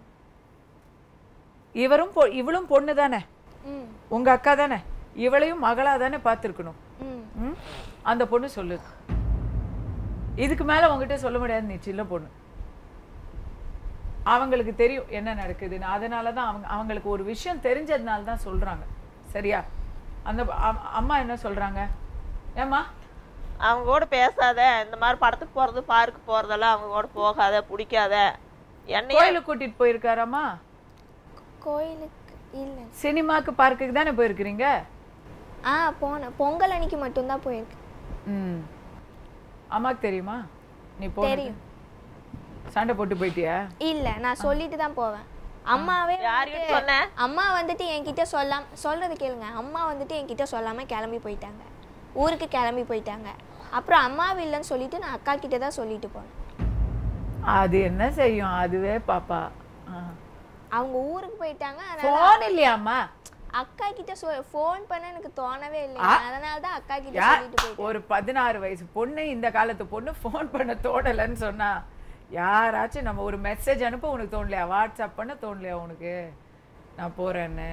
இவளும் பொண்ணு தானே, உங்க அக்கா தானே, இவளையும் மகளா தானே பார்த்திருக்கணும். அந்த பொண்ணு சொல்லுது. இதுக்கு மேல உங்ககிட்ட சொல்ல முடியாது, நீ சின்ன பொண்ணு. அவங்களுக்கு தெரியும் என்ன நடக்குதுன்னு. அதனாலதான் அவங்களுக்கு ஒரு விஷயம் தெரிஞ்சதுனால தான் சொல்றாங்க. சரியா? அந்த அம்மா என்ன சொல்றாங்க? ஏமா, அவங்க கூட பேசாத, இந்த மாதிரி படத்துக்கு போறது பார்க்கு போறதெல்லாம் அவங்க கூட போகாத, பிடிக்காத. என்ன கோயிலுக்கு கூட்டிட்டு போயிருக்காராமா? கோயிலுக்கு இல்ல, சினிமாக்கு பார்க்குக்கு தானே போயிருக்கிறீங்க? போனேன். பொங்கல் அன்னைக்கு மட்டும் தான் போயிருக்கேன். அம்மாக்கு தெரியுமா நீ போ? தெரியும். சண்டை போட்டு போயிட்டியா? இல்ல, நான் சொல்லிட்டு தான் போவேன். அம்மாவே அம்மா வந்துட்டு என்கிட்ட சொல்றது கேளுங்க. அம்மா வந்துட்டு என்கிட்ட சொல்லாம கிளம்பி போயிட்டாங்க, ஊருக்கு கிளம்பி போயிட்டாங்க. அப்புறம் அம்மா இல்லைன்னு சொல்லிட்டு நான் அக்கா கிட்ட தான் சொல்லிட்டு போனேன். அது என்ன செய்யும் அதுவே பாப்பா. அவங்க ஊருக்கு போயிட்டாங்க. போன் இல்லையாம்மா? அக்கா கிட்ட ஃபோன் பண்ண எனக்கு தோணவே இல்லை, அதனால தான் அக்கா கிட்ட சொல்லிட்டு போயிட்டேன். ஒரு 16 வயசு பொண்ணு, இந்த காலத்து பொண்ணு ஃபோன் பண்ண தோணலன்னு சொன்னா யாராச்சும் நம்ம ஒரு மெசேஜ் அனுப்ப உனக்கு தோணலையா? வாட்ஸ்அப் பண்ண தோணலையா உனக்கு நான் போறேன்னு?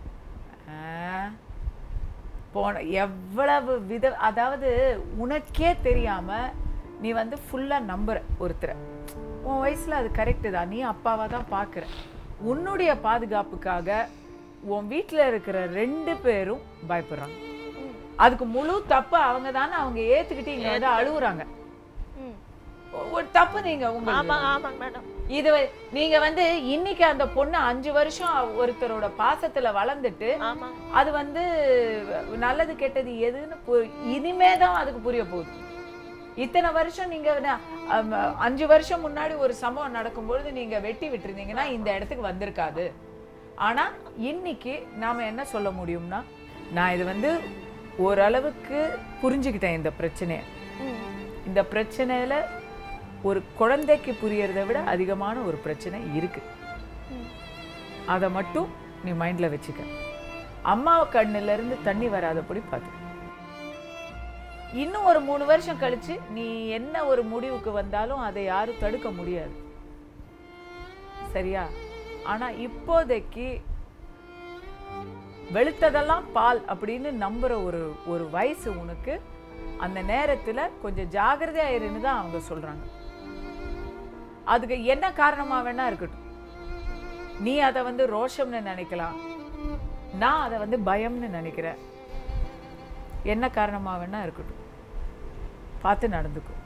போன எவ்வளவு அதாவது உனக்கே தெரியாம நீ வந்து ஃபுல்லா நம்புற ஒருத்தரை. உன் வயசுல அது கரெக்டு தான், நீ அப்பாவா தான் பாக்குற. உன்னுடைய பாதுகாப்புக்காக உன் வீட்டுல இருக்கிற 2 பேரும் பயப்படுறாங்க. அதுக்கு முழு தப்பு அவங்க தானே, அவங்க ஏத்துக்கிட்டு இங்க வந்து அழுகுறாங்க. ஒரு தப்பு நீங்க இது நீங்க வந்து இன்னைக்கு அந்த பொண்ணு 5 வருஷம் ஒருத்தரோட பாசத்துல வளர்ந்துட்டு அது வந்து நல்லது கெட்டது எதுன்னு இனிமேதான் அதுக்கு புரிய போகுது. இத்தனை வருஷம் நீங்க 5 வருஷம் முன்னாடி ஒரு சம்பவம் நடக்கும்பொழுது நீங்க வெட்டி விட்டுருந்தீங்கன்னா இந்த இடத்துக்கு வந்திருக்காது. ஆனா இன்னைக்கு நாம என்ன சொல்ல முடியும்னா, நான் இது வந்து ஓரளவுக்கு புரிஞ்சுக்கிட்டேன் இந்த பிரச்சனைய. இந்த பிரச்சனையில ஒரு குழந்தைக்கு புரியறதை விட அதிகமான ஒரு பிரச்சனை இருக்கு. அதை மட்டும் நீ மைண்ட்ல வச்சுக்க. அம்மா கண்ணுல இருந்து தண்ணி வராதபடி பார்த்து. இன்னும் ஒரு 3 வருஷம் கழிச்சு நீ என்ன ஒரு முடிவுக்கு வந்தாலும் அதை யாரும் தடுக்க முடியாது. சரியா? ஆனா இப்போதைக்கு வெளுத்ததெல்லாம் பால் அப்படின்னு நம்புற ஒரு வயசு உனக்கு. அந்த நேரத்துல கொஞ்சம் ஜாகிரதையா இருன்னு தான் அவங்க சொல்றாங்க. அதுக்கு என்ன காரணமா வேணா இருக்கட்டும். நீ அதை வந்து ரோஷம்னு நினைக்கலாம், நான் அதை வந்து பயம்னு நினைக்கிறேன். என்ன காரணமா வேணா இருக்கட்டும், பார்த்து நடந்துக்கும்.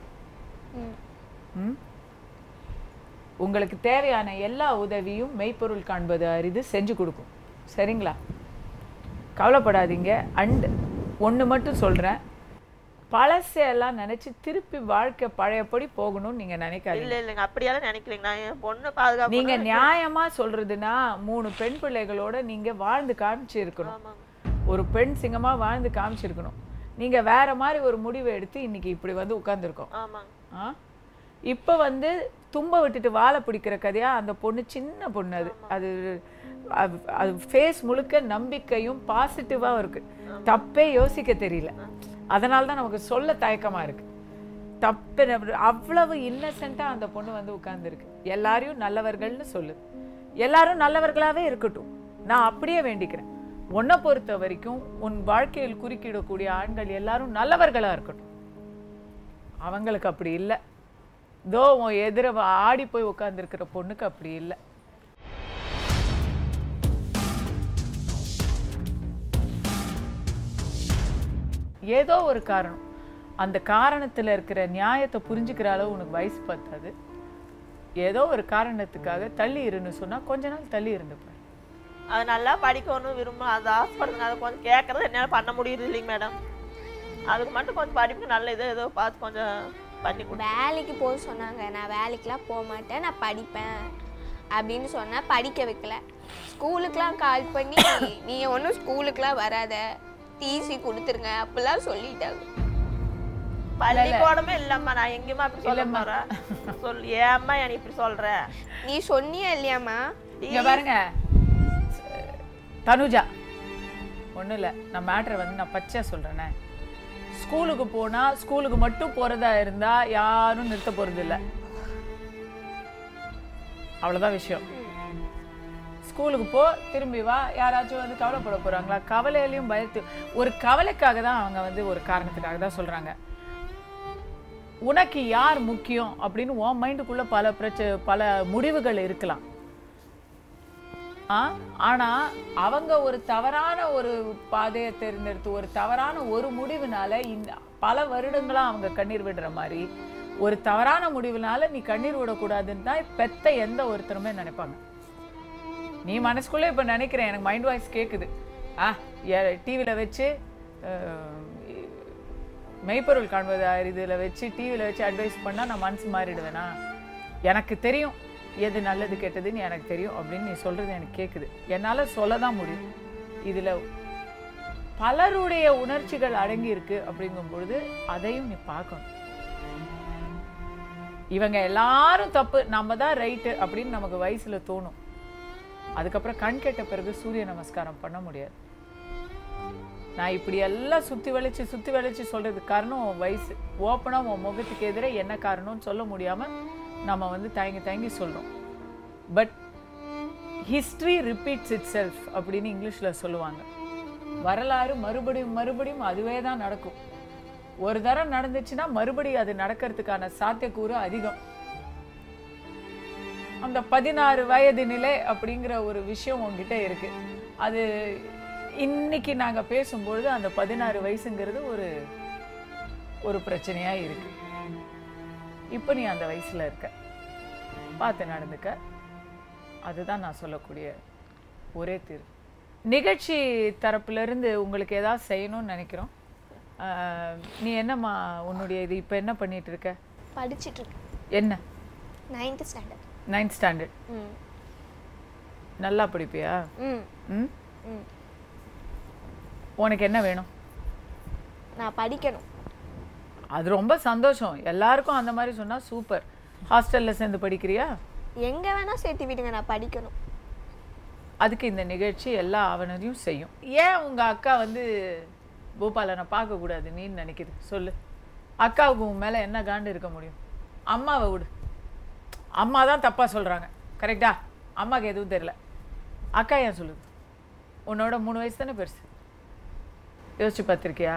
உங்களுக்கு தேவையான எல்லா உதவியும் மெய்ப்பொருள் காண்பது அரிது செஞ்சு கொடுக்கும். சரிங்களா? கவலைப்படாதீங்க. அண்ட் ஒன்று மட்டும் சொல்கிறேன், பழசையெல்லாம் நினச்சி திருப்பி வாழ்க்கை பழையபடி போகணும்னு நீங்கள் நினைக்காதீங்க. இல்லை இல்லைங்க, அப்படியெல்லாம் நினைக்கலைங்க. நான் என் பொண்ணு பாதுகாப்பு நீங்கள் நியாயமாக சொல்கிறதுனா 3 பெண் பிள்ளைகளோட நீங்கள் வாழ்ந்து காமிச்சிருக்கணும். ஒரு பெண் சிங்கமாக வாழ்ந்து காமிச்சிருக்கணும். நீங்கள் வேற மாதிரி ஒரு முடிவை எடுத்து இன்னைக்கு இப்படி வந்து உட்காந்துருக்கோம். இப்போ வந்து தும்ப விட்டுட்டு வாழை பிடிக்கிற கதையாக அந்த பொண்ணு, சின்ன பொண்ணு, அது அது ஃபேஸ் முழுக்க நம்பிக்கையும் பாசிட்டிவாக இருக்குது. தப்பே யோசிக்க தெரியல. அதனால தான் நமக்கு சொல்ல தயக்கமாக இருக்குது. தப்பு அவ்வளவு இன்னசென்ட்டாக அந்த பொண்ணு வந்து உட்கார்ந்துருக்கு. எல்லாரையும் நல்லவர்கள்னு சொல்லு. எல்லாரும் நல்லவர்களாகவே இருக்கட்டும், நான் அப்படியே வேண்டிக்கிறேன். உன்னை பொறுத்த வரைக்கும் உன் வாழ்க்கையில் குறுக்கிடக்கூடிய ஆண்கள் எல்லாரும் நல்லவர்களாக இருக்கட்டும். அவங்களுக்கு அப்படி இல்லை. தோ உன் எதிர ஆடி போய் உட்கார்ந்துருக்கிற பொண்ணுக்கு அப்படி இல்லை. ஏதோ ஒரு காரணம், அந்த காரணத்தில் இருக்கிற நியாயத்தை புரிஞ்சுக்கிற அளவு உனக்கு வயசு பத்தாது. ஏதோ ஒரு காரணத்துக்காக தள்ளி இருன்னு சொன்னால் கொஞ்ச நாள் தள்ளி இருந்துப்பார். அது நல்லா படிக்கணும் விரும்ப, அது ஆசைப்படுங்க. அதை கொஞ்சம் கேட்கறது என்னால் பண்ண முடியுது இல்லைங்க மேடம். அதுக்கு மட்டும் கொஞ்சம் படிப்பு நல்ல இதோ ஏதோ பார்த்து கொஞ்சம் பண்ணி கொடு. வேலைக்கு போக சொன்னாங்க. நான் வேலைக்கெலாம் போக மாட்டேன், நான் படிப்பேன் அப்படின்னு சொன்னால் படிக்க வைக்கல. ஸ்கூலுக்கெலாம் கால் பண்ணி நீ ஒன்றும் ஸ்கூலுக்கெலாம் வராத, டிசி கொடுத்துருங்க அப்படிலாம் சொல்லிட்டாங்க. பள்ளிக்கூடமே இல்லம்மா, நான் எங்கேயுமா அப்படி சொல்ல போறேன். சொல், ஏம்மா என்னை இப்படி சொல்ற? நீ சொன்னியா இல்லையாம்மா? இங்க பாருங்க தனுஜா, ஒன்றும் இல்லை, நான் மேட்ரை வந்து நான் பச்சையா சொல்றேனே. ஸ்கூலுக்கு போனா ஸ்கூலுக்கு மட்டும் போறதா இருந்தா யாரும் நிறுத்த போறது இல்லை. அவ்வளவுதான் விஷயம். ஸ்கூலுக்கு போ, திரும்பி வா. யாராச்சும் வந்து கவலைப்பட போறாங்களா? கவலையிலையும் பயத்து ஒரு கவலைக்காக தான் அவங்க வந்து ஒரு காரணத்துக்காக தான் சொல்றாங்க. உனக்கு யார் முக்கியம் அப்படின்னு உன் மைண்டுக்குள்ள பல முடிவுகள் இருக்கலாம். ஆனா அவங்க ஒரு தவறான ஒரு பாதையை தேர்ந்தெடுத்து ஒரு தவறான ஒரு முடிவுனால இந்த பல வருடங்களா அவங்க கண்ணீர் விடுற மாதிரி ஒரு தவறான முடிவுனால நீ கண்ணீர் விடக்கூடாதுன்னு தான் பெத்த எந்த ஒருத்தருமே நினைப்பாங்க. நீ மனசுக்குள்ளே இப்போ நினைக்கிறேன், எனக்கு மைண்ட் வாய்ஸ் கேட்குது. டிவியில் வச்சு மெய்ப்பொருள் காண்பது இதில் வச்சு டிவியில் வச்சு அட்வைஸ் பண்ணால் நான் மனசு மாறிடுவேனா? எனக்கு தெரியும் எது நல்லது கெட்டதுன்னு எனக்கு தெரியும் அப்படின்னு நீ சொல்கிறது எனக்கு கேட்குது. என்னால் சொல்ல தான் முடியும். இதில் பலருடைய உணர்ச்சிகள் அடங்கி இருக்கு அப்படிங்கும் பொழுது அதையும் நீ பார்க்கணும். இவங்க எல்லாரும் தப்பு, நம்ம தான் ரைட்டு அப்படின்னு நமக்கு வயசில் தோணும். அதுக்கப்புறம் கண் கெட்ட பிறகு சூரிய நமஸ்காரம் பண்ண முடியாது. நான் இப்படி எல்லாம் சுற்றி வளைச்சு சொல்றதுக்கு காரணம் வயசு. ஓப்பனாக உன் முகத்துக்கு எதிராக என்ன காரணம்னு சொல்ல முடியாமல் நம்ம வந்து தயங்கி சொல்கிறோம். But history repeats itself அப்படின்னு இங்கிலீஷில் சொல்லுவாங்க. வரலாறு மறுபடியும் அதுவே தான் நடக்கும். ஒரு தரம் நடந்துச்சுன்னா மறுபடியும் அது நடக்கிறதுக்கான சாத்தியக்கூறு அதிகம். அந்த 16 வயது நிலை அப்படிங்கிற ஒரு விஷயம் உங்ககிட்ட இருக்கு. அது இன்னைக்கு நாங்கள் பேசும்பொழுது அந்த 16 வயசுங்கிறது ஒரு பிரச்சனையாக இருக்கு. இப்போ நீ அந்த வயசில் இருக்க, பார்த்து நடந்துக்க. அதுதான் நான் சொல்லக்கூடிய ஒரே தீர்வு. நிகழ்ச்சி தரப்புலேருந்து உங்களுக்கு ஏதாவது செய்யணும்னு நினைக்கிறோம். நீ என்னம்மா உன்னுடைய இது இப்போ என்ன பண்ணிட்டு இருக்க? படிச்சுட்டு இருக்க. என்ன? 9th standard. 9th standard. நல்லா படிப்பியா? உனக்கு என்ன வேணும்? நான் படிக்கணும். அது ரொம்ப சந்தோஷம். எல்லாருக்கும் அந்த மாதிரி சொன்னா சூப்பர். ஹாஸ்டல்ல சேர்ந்து படிக்கிறியா? எங்க வேணா சேர்த்து விடுங்க, நான் படிக்கணும். அதுக்கு இந்த நிகழ்ச்சி எல்லா ஆவணத்தையும் செய்யும். ஏன் உங்க அக்கா வந்து பூபாலனை பார்க்க கூடாது நீ நினைக்குது? சொல்லு. அக்காவுக்கு உன் மேல என்ன காண்டு இருக்க முடியும்? அம்மாவை விடு. அம்மா தான் தப்பா சொல்றாங்க, கரெக்டா? அம்மாவுக்கு எதுவும் தெரியல. அக்கா ஏன் சொல்லுது? உன்னோட 3 வயசு தானே பெருசு. யோசிச்சு பார்த்துருக்கியா?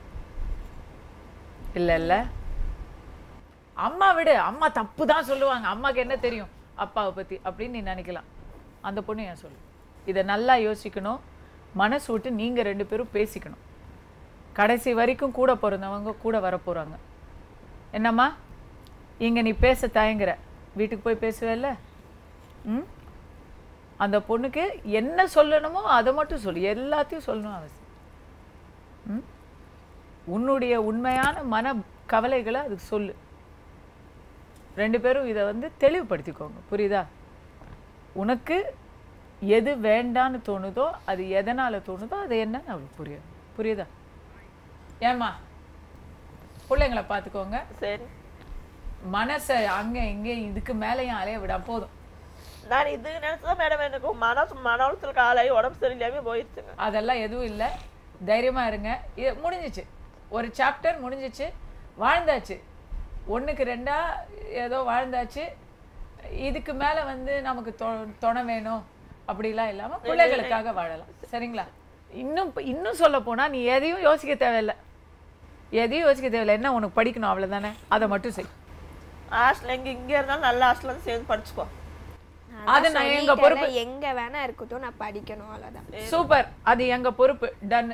இல்லை இல்லை. அம்மா விடு, அம்மா தப்பு தான் சொல்லுவாங்க, அம்மாவுக்கு என்ன தெரியும் அப்பாவை பற்றி அப்படின்னு நீ நினைக்கலாம். அந்த பொண்ணு ஏன் சொல்லு? இதை நல்லா யோசிக்கணும். மனசு விட்டு நீங்கள் 2 பேரும் பேசிக்கணும். கடைசி வரைக்கும் கூட பிறந்தவங்க கூட வரப்போகிறாங்க. என்னம்மா இங்கே நீ பேச தயங்குற, வீட்டுக்கு போய் பேசுவேல்ல? ம், அந்த பொண்ணுக்கு என்ன சொல்லணுமோ அதை மட்டும் சொல்லு, எல்லாத்தையும் சொல்லணும் அவசியம். ம், உன்னுடைய உண்மையான மன கவலைகளை அதுக்கு சொல்லு. 2 பேரும் இதை வந்து தெளிவுபடுத்திக்கோங்க. புரியுதா? உனக்கு எது வேண்டான்னு தோணுதோ, அது எதனால் தோணுதோ அது என்னன்னு அவளுக்கு புரியும். புரியுதா? ஏம்மா பிள்ளைங்களை பார்த்துக்கோங்க. சரி. மனசை அங்கே இங்கே இதுக்கு மேலேயும் அலைய விட போதும். நான் இது நினைச்சுதான் மேடம் எனக்கு மனசுல காலாகி உடம்பு சரியில்லாம போயிடுச்சுங்க. அதெல்லாம் எதுவும் இல்லை, தைரியமாக இருங்க. இது முடிஞ்சிச்சு, ஒரு சாப்டர் முடிஞ்சிச்சு, வாழ்ந்தாச்சு. 1க்கு 2 ஏதோ வாழ்ந்தாச்சு. இதுக்கு மேலே வந்து நமக்கு துணை வேணும் அப்படிலாம் இல்லாமல் பிள்ளைகளுக்காக வாழலாம். சரிங்களா? இன்னும் சொல்ல போனால் நீ எதையும் யோசிக்க தேவையில்லை, எதையும் யோசிக்க தேவையில்லை. என்ன உனக்கு படிக்கணும் அவ்வளோதானே, அதை மட்டும் செய். ஹாஸ்டல் இங்கே இருந்தாலும் நல்ல ஹாஸ்டல் வந்து சேர்ந்து படிச்சுக்கோ. அது நான் எங்க பொறுப்பு. எங்க வேணா இருக்கட்டும், நான் படிக்கணும், அவ்வளவுதான். சூப்பர், அது எங்க பொறுப்பு. டன்.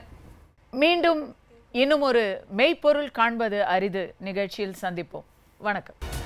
மீண்டும் இன்னும் ஒரு மெய்ப்பொருள் காண்பது அரிது நிகழ்ச்சியில் சந்திப்போம். வணக்கம்.